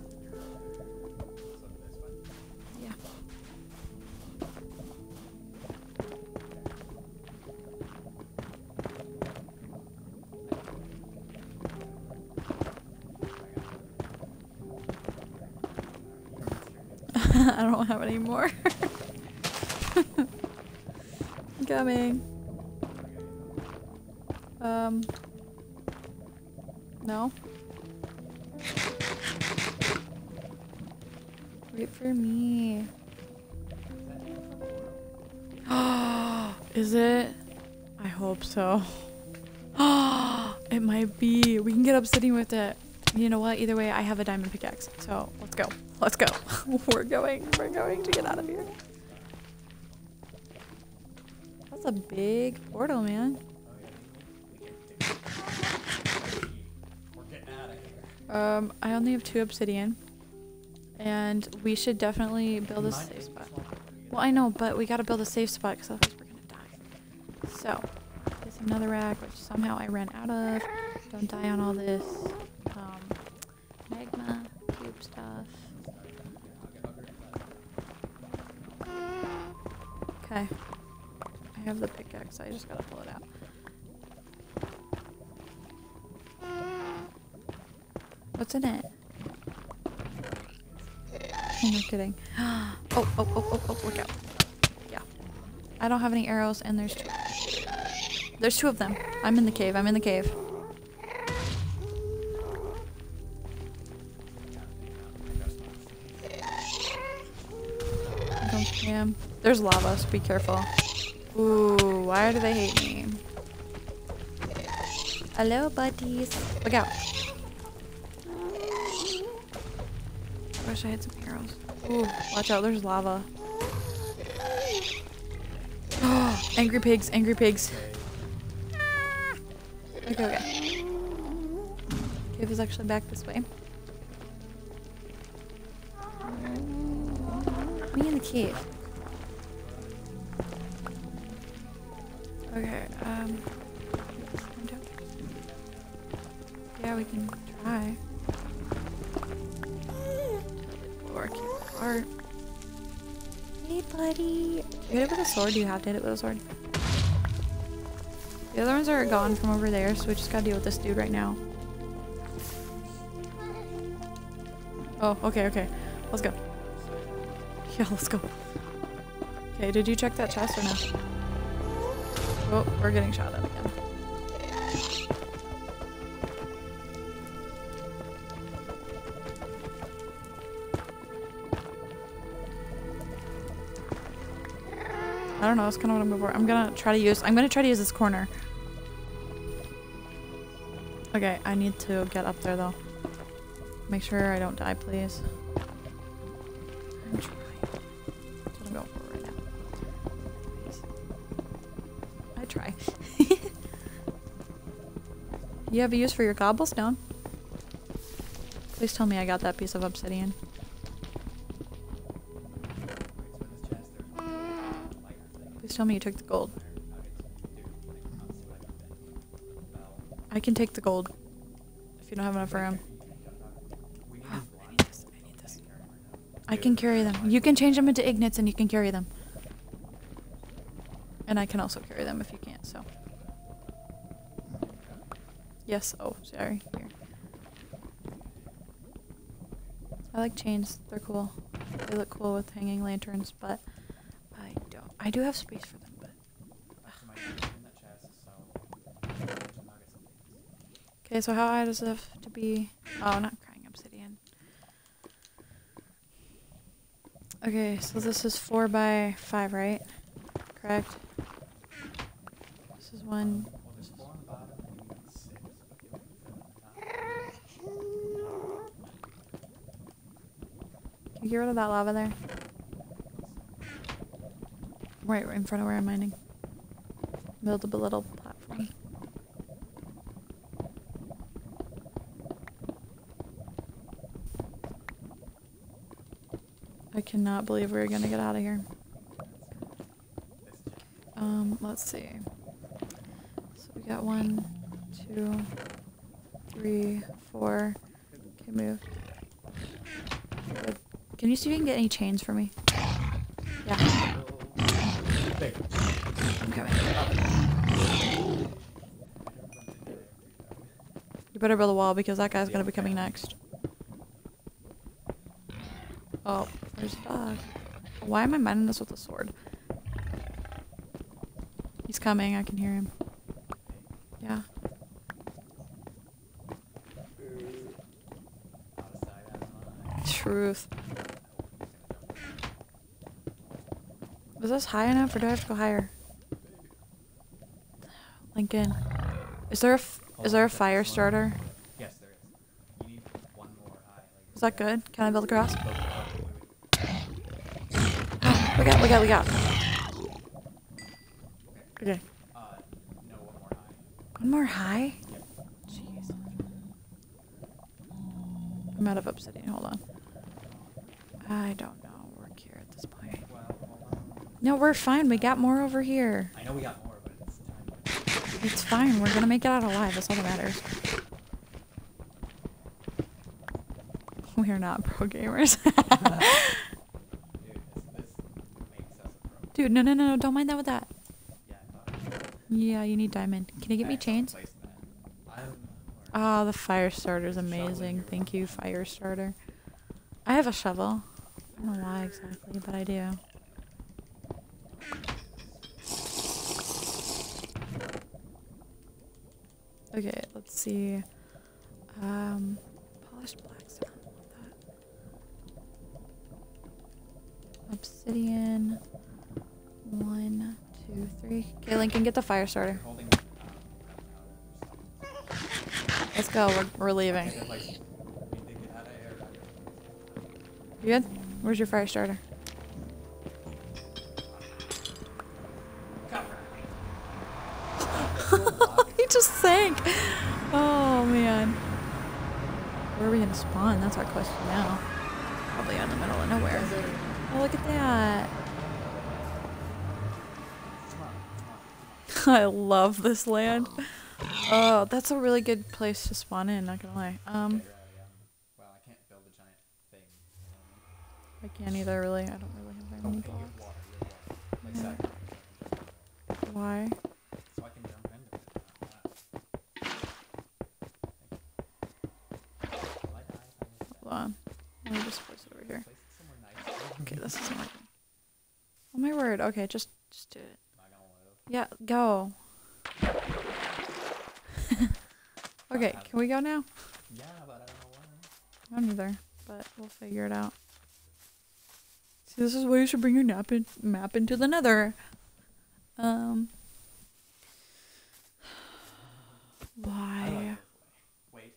Yeah. I don't have any more. Coming. Um. No? Wait for me. Is it? I hope so. It might be. We can get obsidian with it. You know what? Either way, I have a diamond pickaxe. So let's go. Let's go. We're going. We're going to get out of here. That's a big portal, man. We're getting out of here. Um, I only have two obsidian. And we should definitely build a safe spot. Well, I know, but we gotta build a safe spot because otherwise we're gonna die. So, there's another rack, which somehow I ran out of. Don't die on all this um, magma cube stuff. Okay. I have the pickaxe, I just gotta pull it out. What's in it? I'm not kidding. Oh, oh, oh, oh, oh, look out. Yeah. I don't have any arrows, and there's two. There's two of them. I'm in the cave, I'm in the cave. Don't spam. There's lava, so be careful. Ooh, why do they hate me? Hello, buddies. Look out. Wish I had some arrows. Ooh, watch out, there's lava. Oh, angry pigs, angry pigs. Okay, okay. Cave is actually back this way. Me in the cave. Okay, um. Yeah, we can try. Or keep apart. Hey, buddy. Do you hit it with a sword? Do you have to hit it with a sword? The other ones are gone from over there, so we just gotta deal with this dude right now. Oh, okay, okay. Let's go. Yeah, let's go. Okay, did you check that chest or no? Oh, we're getting shot at again. I don't know, that's kind of what I'm going for. I'm gonna try to use- I'm gonna try to use this corner. Okay, I need to get up there though. Make sure I don't die, please. I'm trying. That's what I'm going for right now. I try. You have a use for your cobblestone. Please tell me I got that piece of obsidian. Please tell me you took the gold. I can take the gold if you don't have enough room. Oh, I need this. I need this. I can carry them. You can change them into ignites and you can carry them. And I can also carry them if you can't, so. Yes, oh, sorry. Here. I like chains. They're cool. They look cool with hanging lanterns, but I don't. I do have space for them, but. Okay, so how high does it have to be? Oh, not crying obsidian. Okay, so this is four by five, right? Correct. This is one. Can you get rid of that lava there? Right, right in front of where I'm mining. Build up a little platform. I cannot believe we're gonna get out of here. Um, let's see. So we got one, two, three, four. Okay, move. Good. Can you see if you can get any chains for me? Yeah. I'm coming. You better build a wall because that guy's gonna be coming next. Oh, there's a dog. Why am I mining this with a sword? He's coming, I can hear him. Yeah. truth. Is this high enough or do I have to go higher? Lincoln. Is there a, f is there a fire starter? Yes, there is. You need one more high. Like, Is that good? Can I build across? Build it up. Look out, look out, look out. Okay. Okay. Uh, no, one more high. One more high? Yep. Jeez. I'm out of obsidian. Hold on. I don't know. Work here at this point. Well, hold on. No, we're fine. We got more over here. I know we got more, but it's time. It's fine. We're gonna make it out alive. That's all that matters. We are not pro gamers. Dude, this, this makes us a pro. Dude, no, no, no, no. Don't mind that with that. Yeah, I thought. Yeah, you need diamond. Can you get me I chains? placed that. I don't know. Ah, the fire starter is amazing. Thank you, fire starter. I have a shovel. I don't know why exactly, but I do. Okay, let's see. Um, polished blackstone. Want that. Obsidian. One, two, three. Okay, Lincoln, get the fire starter. Holding. Let's go. We're, we're leaving. You good? Where's your fire starter? He just sank. Oh man. Where are we gonna spawn? That's our question now. Probably out in the middle of nowhere. Oh, look at that. I love this land. Oh, that's a really good place to spawn in, not gonna lie. Um, Well, I can't build a giant thing. I can't either, really. I don't really have very many Okay, you have blocks. water, you have water. Like Yeah. second. Why? So I can jump into it. Will I die if I miss Hold on. Let me just place it over here. Place it somewhere nice. Okay, this isn't working. Oh my word. Okay, just just do it. Am I gonna live? Yeah, go. Okay, can we go now? Yeah, but I don't know why. I don't either, but we'll figure it out. See, this is why you should bring your map, in, map into the Nether. Um. I like Why? this way. Wait.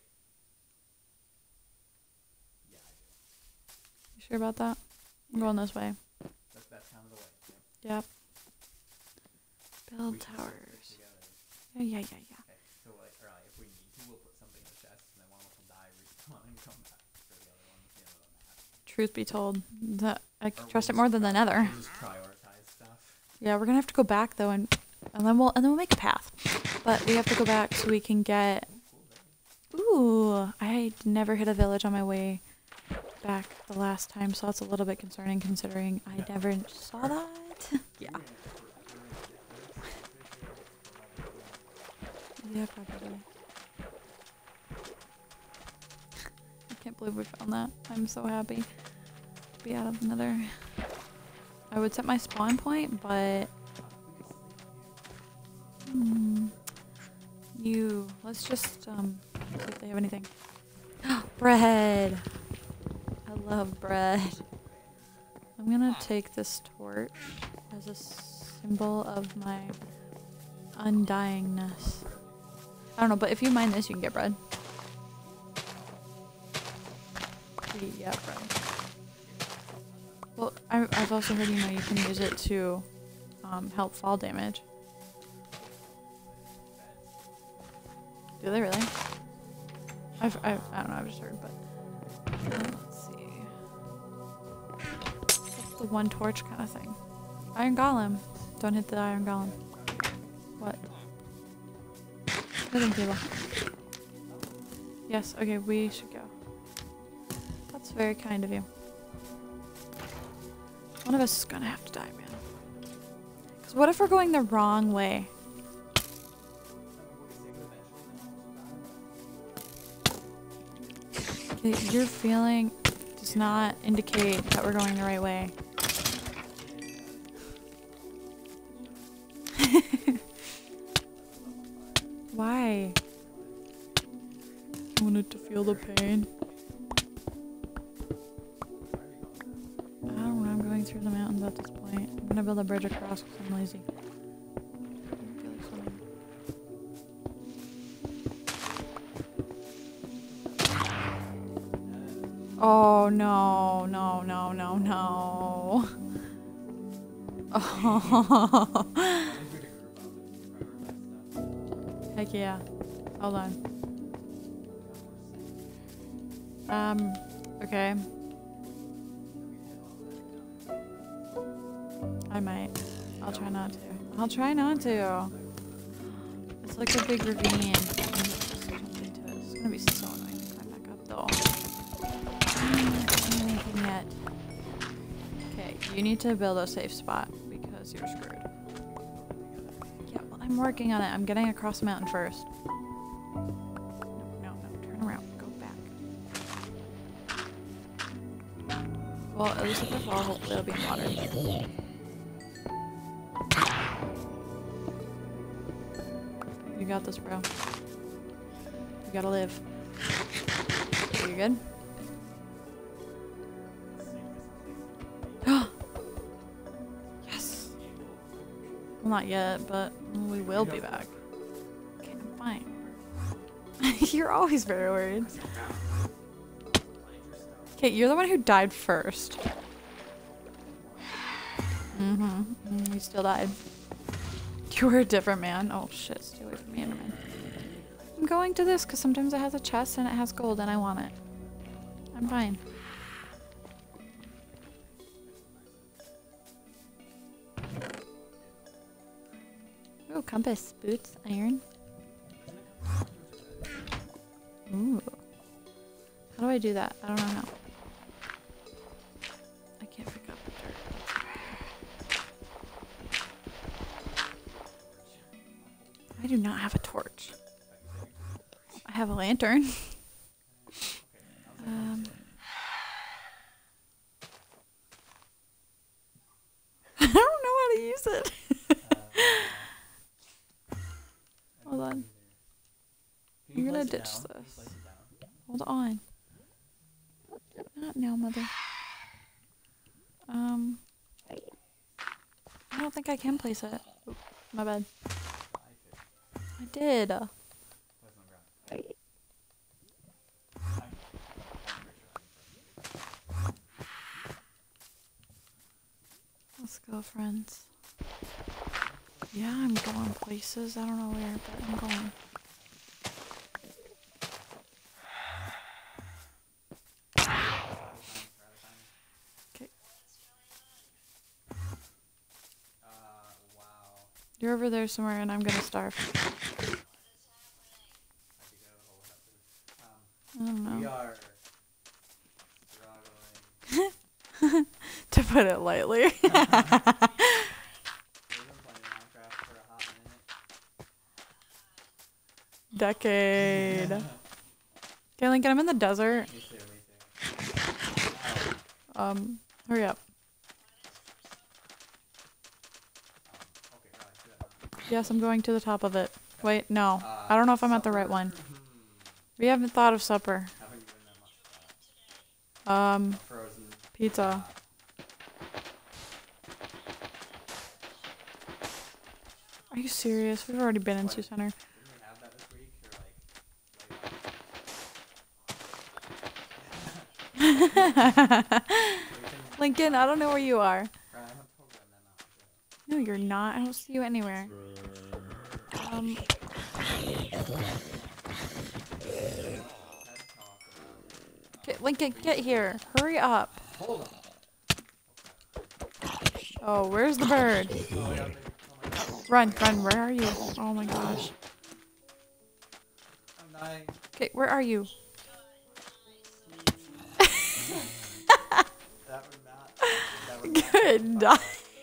Yeah, I do. You sure about that? I'm going this way. That's, that's kind of the way. Yep. Build We can still towers. stick together. Yeah, yeah, yeah, yeah. Okay, so like, or like, if we need to, we'll put something in the chest, and then one of us will die, respawn, and come back for the other one at the end of the map. Truth be told, that I Or trust it we'll more just than the pri- Nether. We'll just prioritize stuff. Yeah, we're gonna have to go back though, and and then we'll and then we'll make a path. But we have to go back so we can get. Ooh, I never hit a village on my way back the last time, so that's a little bit concerning considering I never saw that. Yeah. Yeah, probably. I can't believe we found that. I'm so happy to be out of the Nether. I would set my spawn point, but hmm, you. Let's just um see if they have anything. Bread. I love bread. I'm gonna take this torch as a symbol of my undyingness. I don't know, but if you mine this, you can get bread. Yeah, bread. Well, I, I've also heard, you know, you can use it to um, help fall damage. Do they really? I've, I've, I don't know, I've just heard, but um, let's see. What's the one torch kind of thing? Iron Golem. Don't hit the Iron Golem. What? Nothing table. Yes, okay, we should go. That's very kind of you. One of us is gonna have to die, man. Because what if we're going the wrong way? Okay, your feeling does not indicate that we're going the right way. Why? I wanted to feel the pain. bridge across because I'm lazy. I don't feel like swimming. Oh no, no, no, no, no. Oh. Heck yeah. Hold on. Um, okay. I might. I'll try not to. I'll try not to. It's like a big ravine. I'm just jump into it. It's gonna be so annoying to climb back up though. I'm not doing anything yet. Okay, you need to build a safe spot because you're screwed. Yeah, well, I'm working on it. I'm getting across the mountain first. No, no, no. Turn around. Go back. Well, at least if I fall, hopefully I'll be in water. You got this, bro. You gotta live. Are you good? Yes! Well, not yet, but we will be back. Okay, I'm fine. You're always very worried. Okay, you're the one who died first. Mm-hmm. Mm, you still died. You were a different man. Oh shit, stay away from me, Enderman. I'm going to this because sometimes it has a chest and it has gold and I want it. I'm fine. Oh, compass, boots, iron. Ooh. How do I do that? I don't know how. I can't pick up the dirt. I do not have a torch. I have a lantern. um, I don't know how to use it. Hold on. You're gonna ditch this. Hold on. Not now, mother. Um, I don't think I can place it. Oop, my bad. I did. Let's go, friends. Yeah, I'm going places. I don't know where, but I'm going. Okay. You're over there somewhere and I'm gonna starve. I don't know. We are struggling. To put it lightly. We've been playing Minecraft for a hot minute. Decade. Okay, Lincoln, I'm in the desert. Me too, me too. Um, hurry up. Um, okay, right, good. Yes, I'm going to the top of it. Wait, no. Uh, I don't know if I'm at the supper? right one. Hmm. We haven't thought of supper. Haven't given that much thought. Um, Frozen. pizza. Uh, Are you serious? We've already been in Sioux Center. Didn't we have that this week? Or like, late Lincoln, I don't know where you are. Right, I'm a program then, No, you're not. I don't see you anywhere. Um, okay, Lincoln, get here. Hurry up. Hold on. Oh, where's the bird? Oh, yeah, they- oh my God. Run, run, where are you? Oh my gosh. I'm dying. Okay, where are you? That would not. That would not Good. be fun.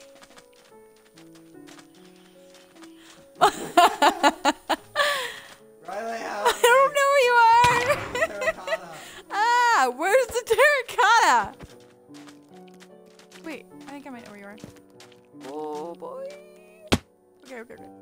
Riley, help I don't know where you are. me. Terracotta. Ah, where's the terracotta? Wait, I think I might know where you are. Oh boy. Okay, okay, okay.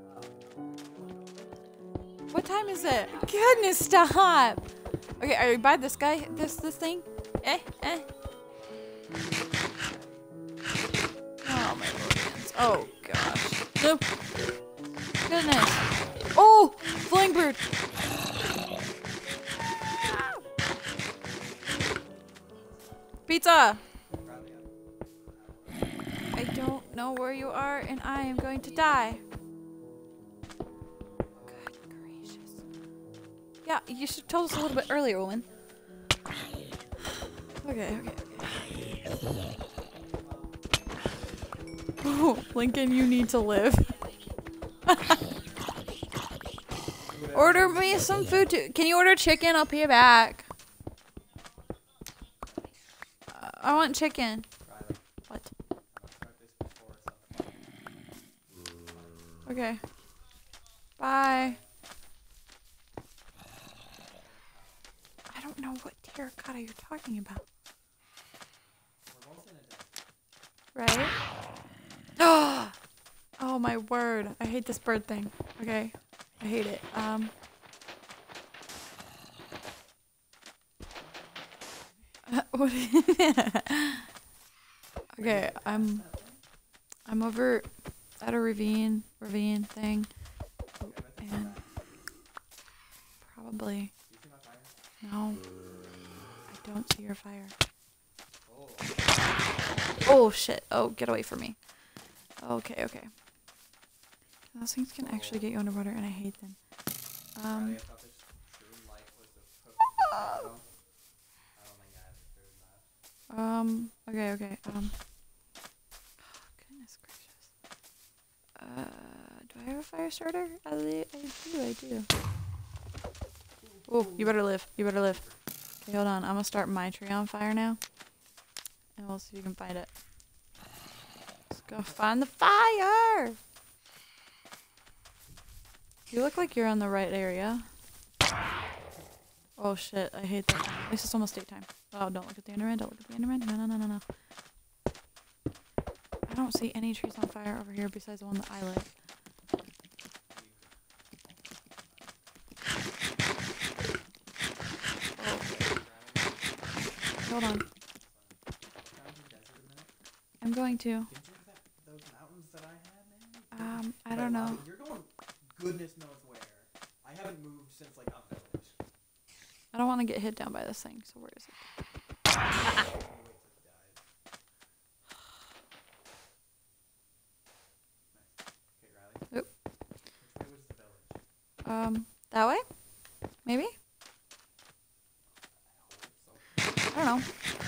What time is it? Goodness, stop. Okay, are you by this guy? This this thing? Eh, eh. Oh my goodness. Oh gosh. No. Goodness. Oh! Flying bird! Pizza! I don't know where you are and I am going to die. Good gracious. Yeah, you should have told us a little bit earlier, woman. Okay, okay, okay. Oh, Lincoln, you need to live. Order me some food too. Can you order chicken? I'll pay you back. Uh, I want chicken. What? Okay. Bye. I don't know what terracotta you're talking about. Right? Oh my word. I hate this bird thing. Okay. I hate it. Um. What? Okay, I'm I'm over at a ravine ravine thing. And probably no. I don't see your fire. Oh shit. Oh, get away from me. Okay, okay. Those things can actually get you underwater and I hate them. Um Um, okay, okay, um. Oh, goodness gracious. Uh, do I have a fire starter? I, li I do, I do. Oh, you better live. You better live. Okay, hold on. I'm gonna start my tree on fire now. And we'll see if you can find it. Let's go find the fire! You look like you're in the right area. Oh shit, I hate that. At least it's almost daytime. Oh, don't look at the Enderman, don't look at the Enderman. No, no, no, no, no. I don't see any trees on fire over here besides the one that I live. Oh. Hold on. I'm going to. Um, I don't know. You're going goodness knows where. I haven't moved since like a village. I don't want to get hit down by this thing, so where is it? Oop. Um, that way? Maybe? I don't know.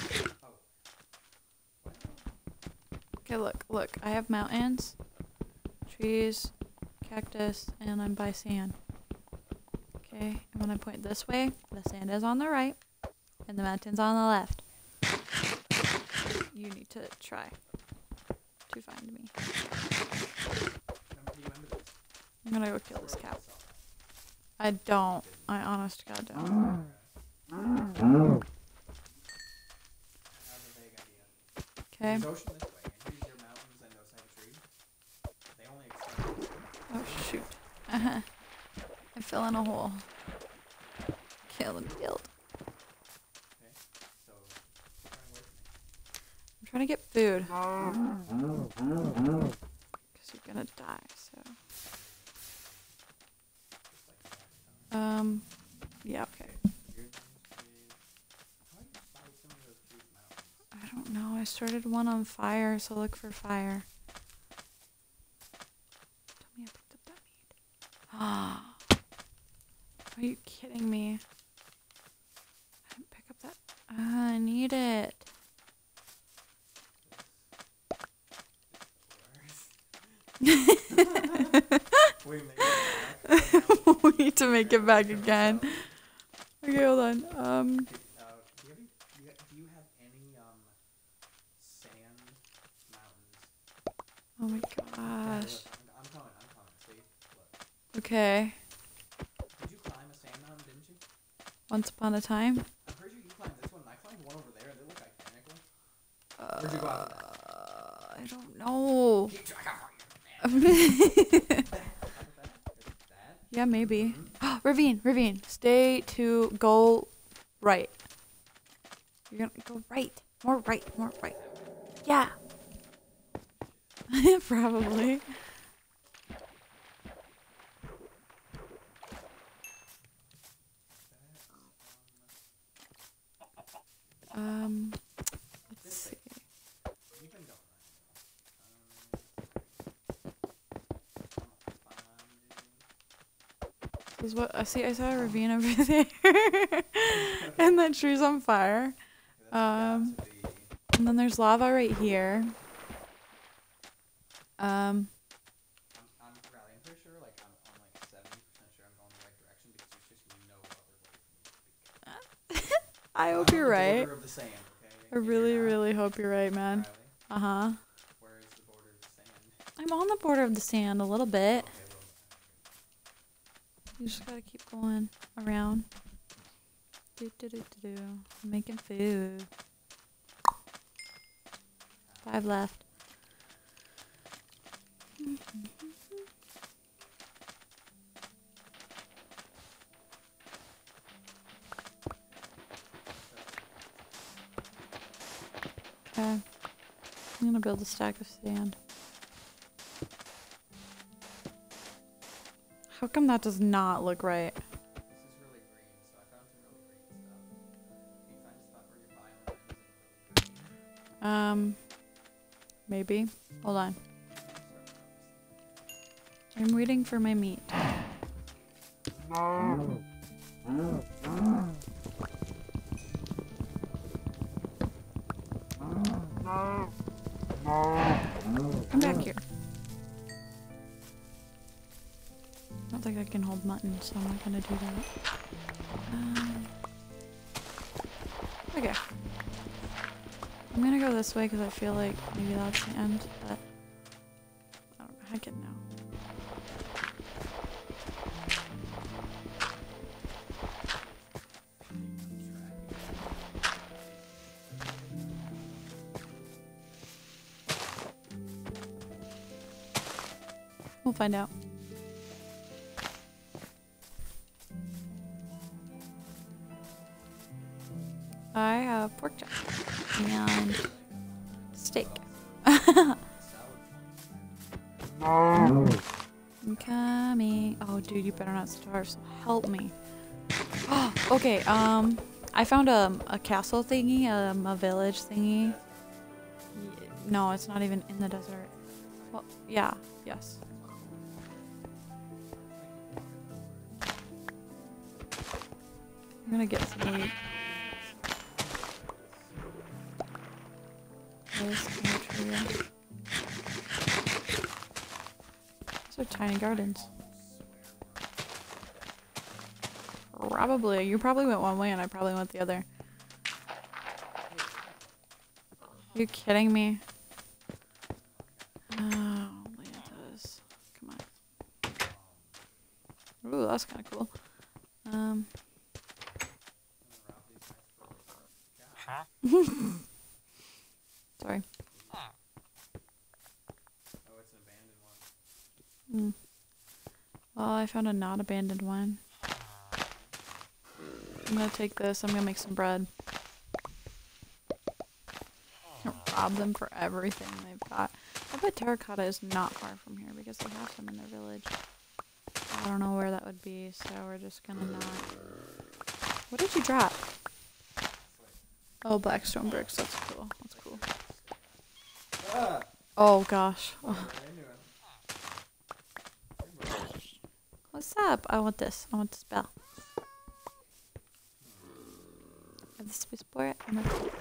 Okay, look, look. I have mountains, trees, cactus, and I'm by sand. Okay, and when I point this way, the sand is on the right, and the mountain's on the left. You need to try to find me. I'm gonna go kill this cow. I don't. I honest to God don't. Okay. Oh shoot. Uh-huh. I fell in a hole. Kill and killed. I'm trying to get food. Because you're gonna die, so. Um, yeah, okay. I don't know. I started one on fire, so look for fire. Tell me I picked up that meat. Ah. Are you kidding me? I didn't pick up that. Ah, I need it. We need to make it back again. Okay, hold on. Um. Do you have any um sand mountains? Oh my gosh. I'm coming. I'm coming. See, look. Okay. Did you climb a sand mountain? Didn't you? Once upon a time. I'm pretty sure you climbed this one. And I climbed one over there. They look identical. Uh, Where'd you go after that? I don't know. Keep track of you. Yeah, maybe. Oh, ravine, ravine. Stay to go right. You're gonna go right. More right, more right. Yeah. Probably. Um, let's see. You've been going right now. This is what I see. I saw a ravine over there, and that tree's on fire. Um, and then there's lava right here. Um. I'm, I'm Riley. I'm pretty sure, like, I'm, I'm like seventy percent sure I'm going the right direction because there's just no other way for me to be. I hope I'm you're on the right. border of the sand, okay? I And you're really, not, really hope you're right, man. Riley. Uh huh. Where is the border of the sand? I'm on the border of the sand a little bit. Okay, well, You just gotta keep going around. Do do do do do. Making food. Five left. Okay. I'm gonna build a stack of sand. How come that does not look right? this is really green, so I found some really green stuff. Can you find a spot where your biome ends and really green? Um, maybe. Hold on. I'm waiting for my meat. Come back here. I don't think I can hold mutton, so I'm not gonna do that. Um, okay. I'm gonna go this way because I feel like maybe that's the end, but I don't know. I can now. We'll find out. I have pork chop and steak. I'm coming. Oh, dude, you better not starve. So help me. Oh, okay. Um, I found a a castle thingy, um, a village thingy. Y- No, it's not even in the desert. Well, yeah, yes. I'm gonna get some wheat. There's a tree. Those are tiny gardens. Probably. You probably went one way and I probably went the other. Are you kidding me? Oh, Lantas. Come on. Ooh, that's kind of cool. Um. Sorry. Oh, it's an abandoned one. Mm. Well, I found a not abandoned one. I'm gonna take this. I'm gonna make some bread. Rob them for everything they've got. I bet terracotta is not far from here because they have some in their village. I don't know where that would be, so we're just gonna not. What did you drop? Oh, blackstone bricks. That's cool. That's cool. Ah, Oh gosh. what Oh. are they doing? What's up? I want this. I want this bell. I have the space for it. I'm gonna take it.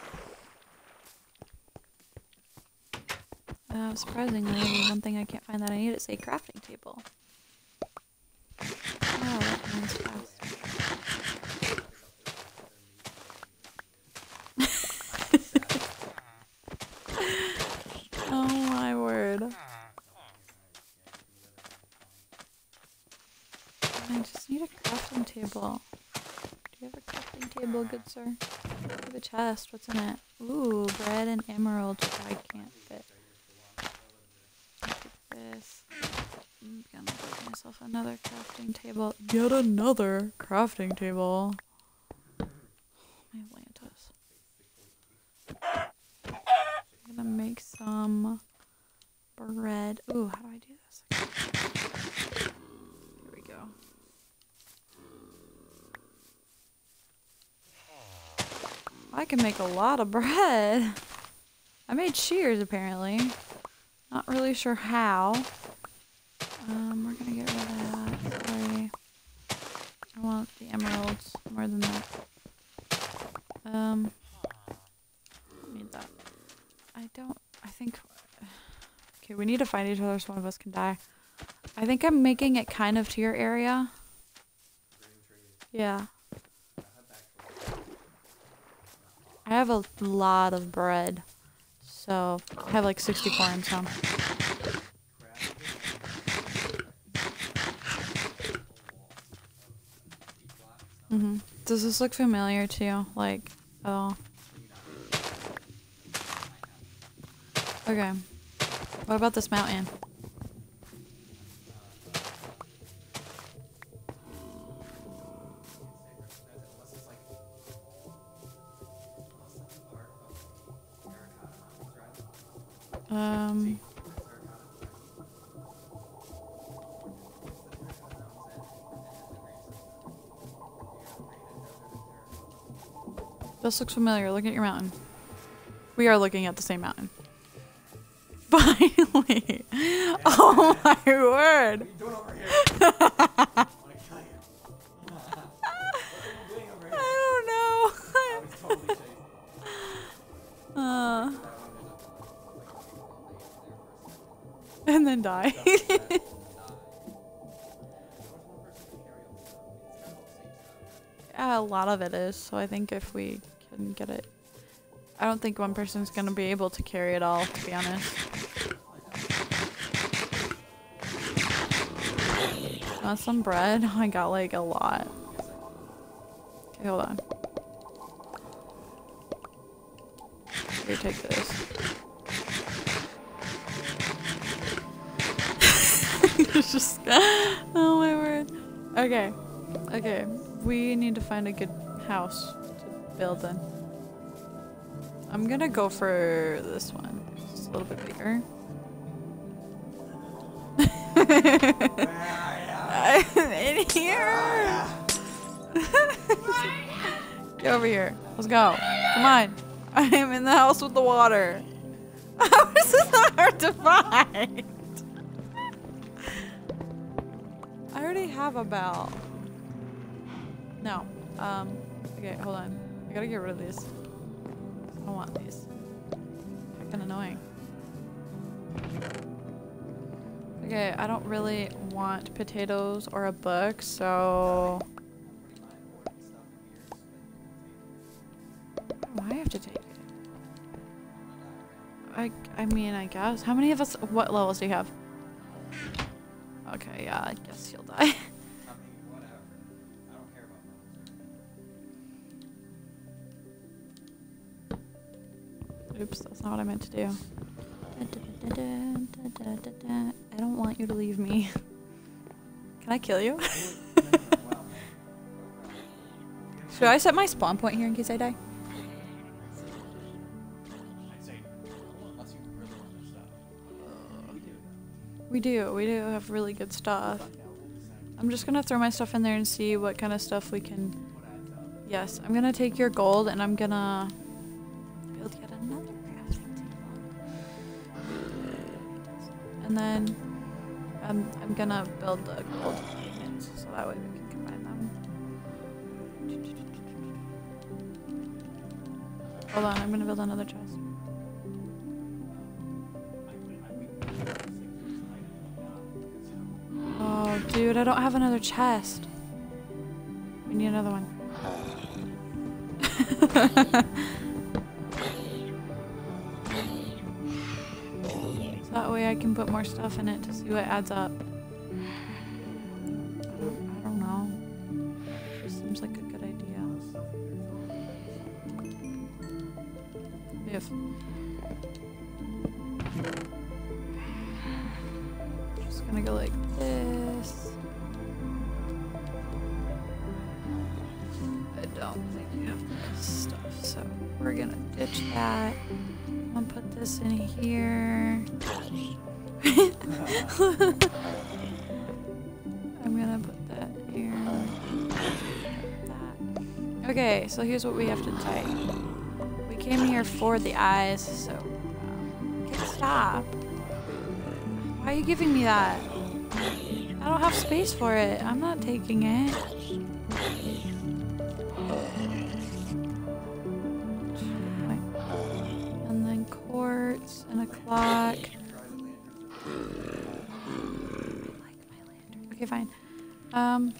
Uh, surprisingly, the one thing I can't find that I need is a crafting table. Oh, that runs fast. Oh my word. I just need a crafting table. Do you have a crafting table, good sir? I have a chest. What's in it? Ooh, bread and emeralds, which I can't fit. I'll take this. I'm gonna build myself another crafting table. Yet another crafting table. My Atlantis. I'm gonna make some bread. Ooh, how do I do this? Here we go. I can make a lot of bread. I made shears apparently. Not really sure how. Um, we're gonna get rid of that. Sorry. I want the emeralds more than that. Um, need that. I don't, I think, okay, we need to find each other so one of us can die. I think I'm making it kind of to your area. Yeah. I have a lot of bread. So, I have like sixty-four in some. Mm-hmm. Does this look familiar to you? Like, oh. Okay. What about this mountain? Um... This looks familiar. Look at your mountain. We are looking at the same mountain. Finally! Yeah, oh my word! What are you doing over here? I want to kill you. What are you doing over here? I don't know. I was totally chasing. Uh, and then die. Yeah, a lot of it is, so I think if we can get it... I don't think one person's gonna be able to carry it all, to be honest. Want some bread? I got like a lot. Okay, hold on. Here, take this. It's just... Oh my word. Okay. Okay. We need to find a good house to build then. I'm gonna go for this one. It's a little bit bigger. In here! Get over here. Let's go. Come on. I am in the house with the water. How is this not hard to find? I already have a bell. No. Um, okay, hold on. I gotta get rid of these. I don't want these. They're kinda annoying. Okay, I don't really want potatoes or a book, so... Oh, I have to take it. I, I mean, I guess. How many of us... What levels do you have? Okay, yeah, I guess you'll die. Oops, that's not what I meant to do. I don't want you to leave me. Can I kill you? Should I set my spawn point here in case I die? We do. We do have really good stuff. I'm just gonna throw my stuff in there and see what kind of stuff we can... Yes, I'm gonna take your gold and I'm gonna build yet another crafting table. And then um, I'm gonna build the gold ingots so that way we can combine them. Hold on, I'm gonna build another chest. Oh, dude, I don't have another chest. We need another one. So that way I can put more stuff in it to see what adds up. I don't, I don't know. It seems like a good idea. If just gonna go like this. I don't think you have this stuff, so we're gonna ditch that. I'm gonna put this in here. I'm gonna put that here. That. Okay, so here's what we have to type. We came here for the eyes, so um, okay, stop. Why are you giving me that? I don't have space for it. I'm not taking it. And then quartz and a clock. Okay, fine. Um.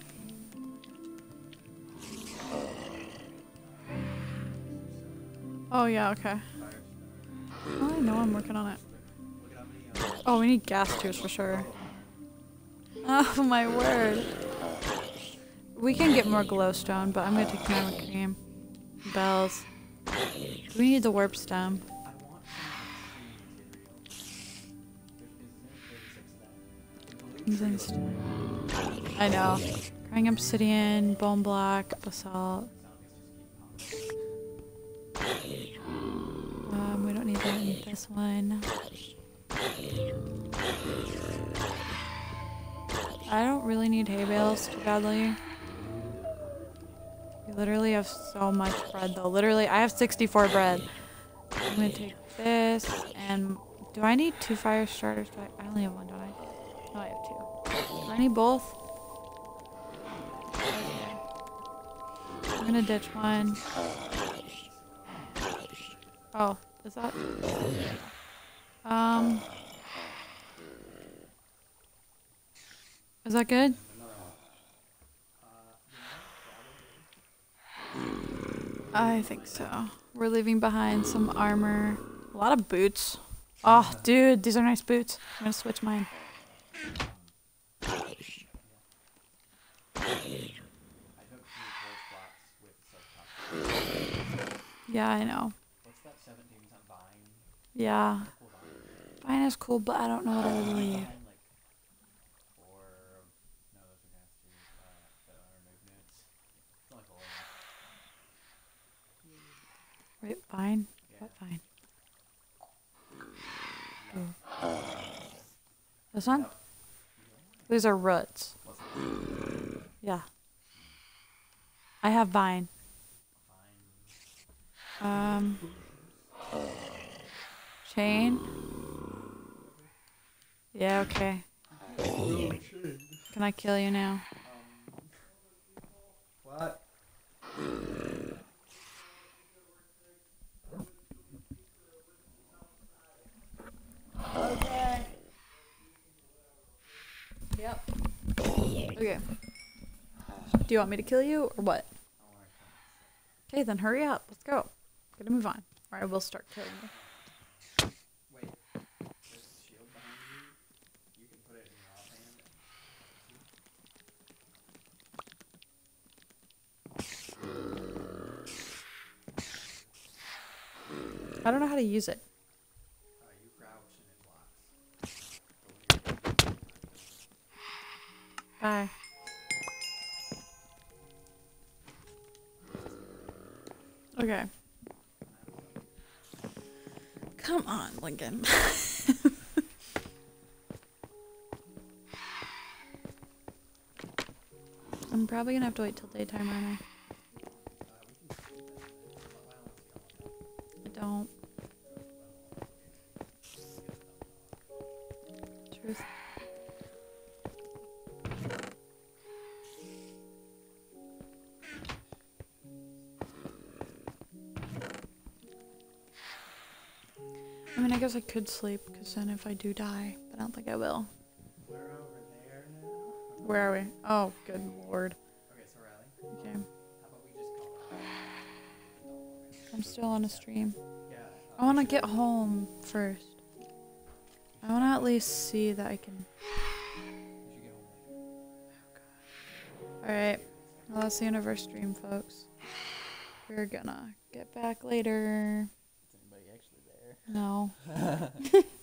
Oh yeah, okay. Oh, I know I'm working on it. Oh, we need gas tubes for sure. Oh my word. We can get more glowstone, but I'm gonna take my cream. Bells. We need the warp stem. I know. Crying obsidian, bone block, basalt. Um, we don't need that in this one. I don't really need hay bales too badly. We literally have so much bread though. Literally, I have sixty-four bread. I'm gonna take this and do I need two fire starters? Do I, I only have one, don't I? No, I have two. Do I need both? Okay. I'm gonna ditch one. Oh, is that? Um. Is that good? I think so. We're leaving behind some armor. A lot of boots. Oh, dude, these are nice boots. I'm gonna switch mine. Yeah, I know. What's that seventeen percent vine? Yeah. Vine is cool, but I don't know what I would leave. Wait, vine? What vine? Ooh. This one? These are roots. Yeah. I have vine. Um. Chain? Yeah, okay. Can I kill you now? What? Okay. Yep. Okay. Do you want me to kill you or what? Okay, then hurry up. Let's go. Gotta move on. Or I will start killing you. Wait, there's a shield behind you. You can put it in your offhand. I don't know how to use it. Uh, you crouch and it blocks. Bye. Okay. Come on, Lincoln. I'm probably gonna have to wait till daytime, aren't I? I don't. Truth. I mean, I guess I could sleep, because then if I do die, but I don't think I will. We're over there now. Where are we? Oh, good lord. Okay, so Riley. Okay. How about we just call it? I'm still on a stream. Yeah. I want to get home first. I want to at least see that I can... Alright. Well, that's the end of our stream, folks. We're gonna get back later. Is anybody actually there? No.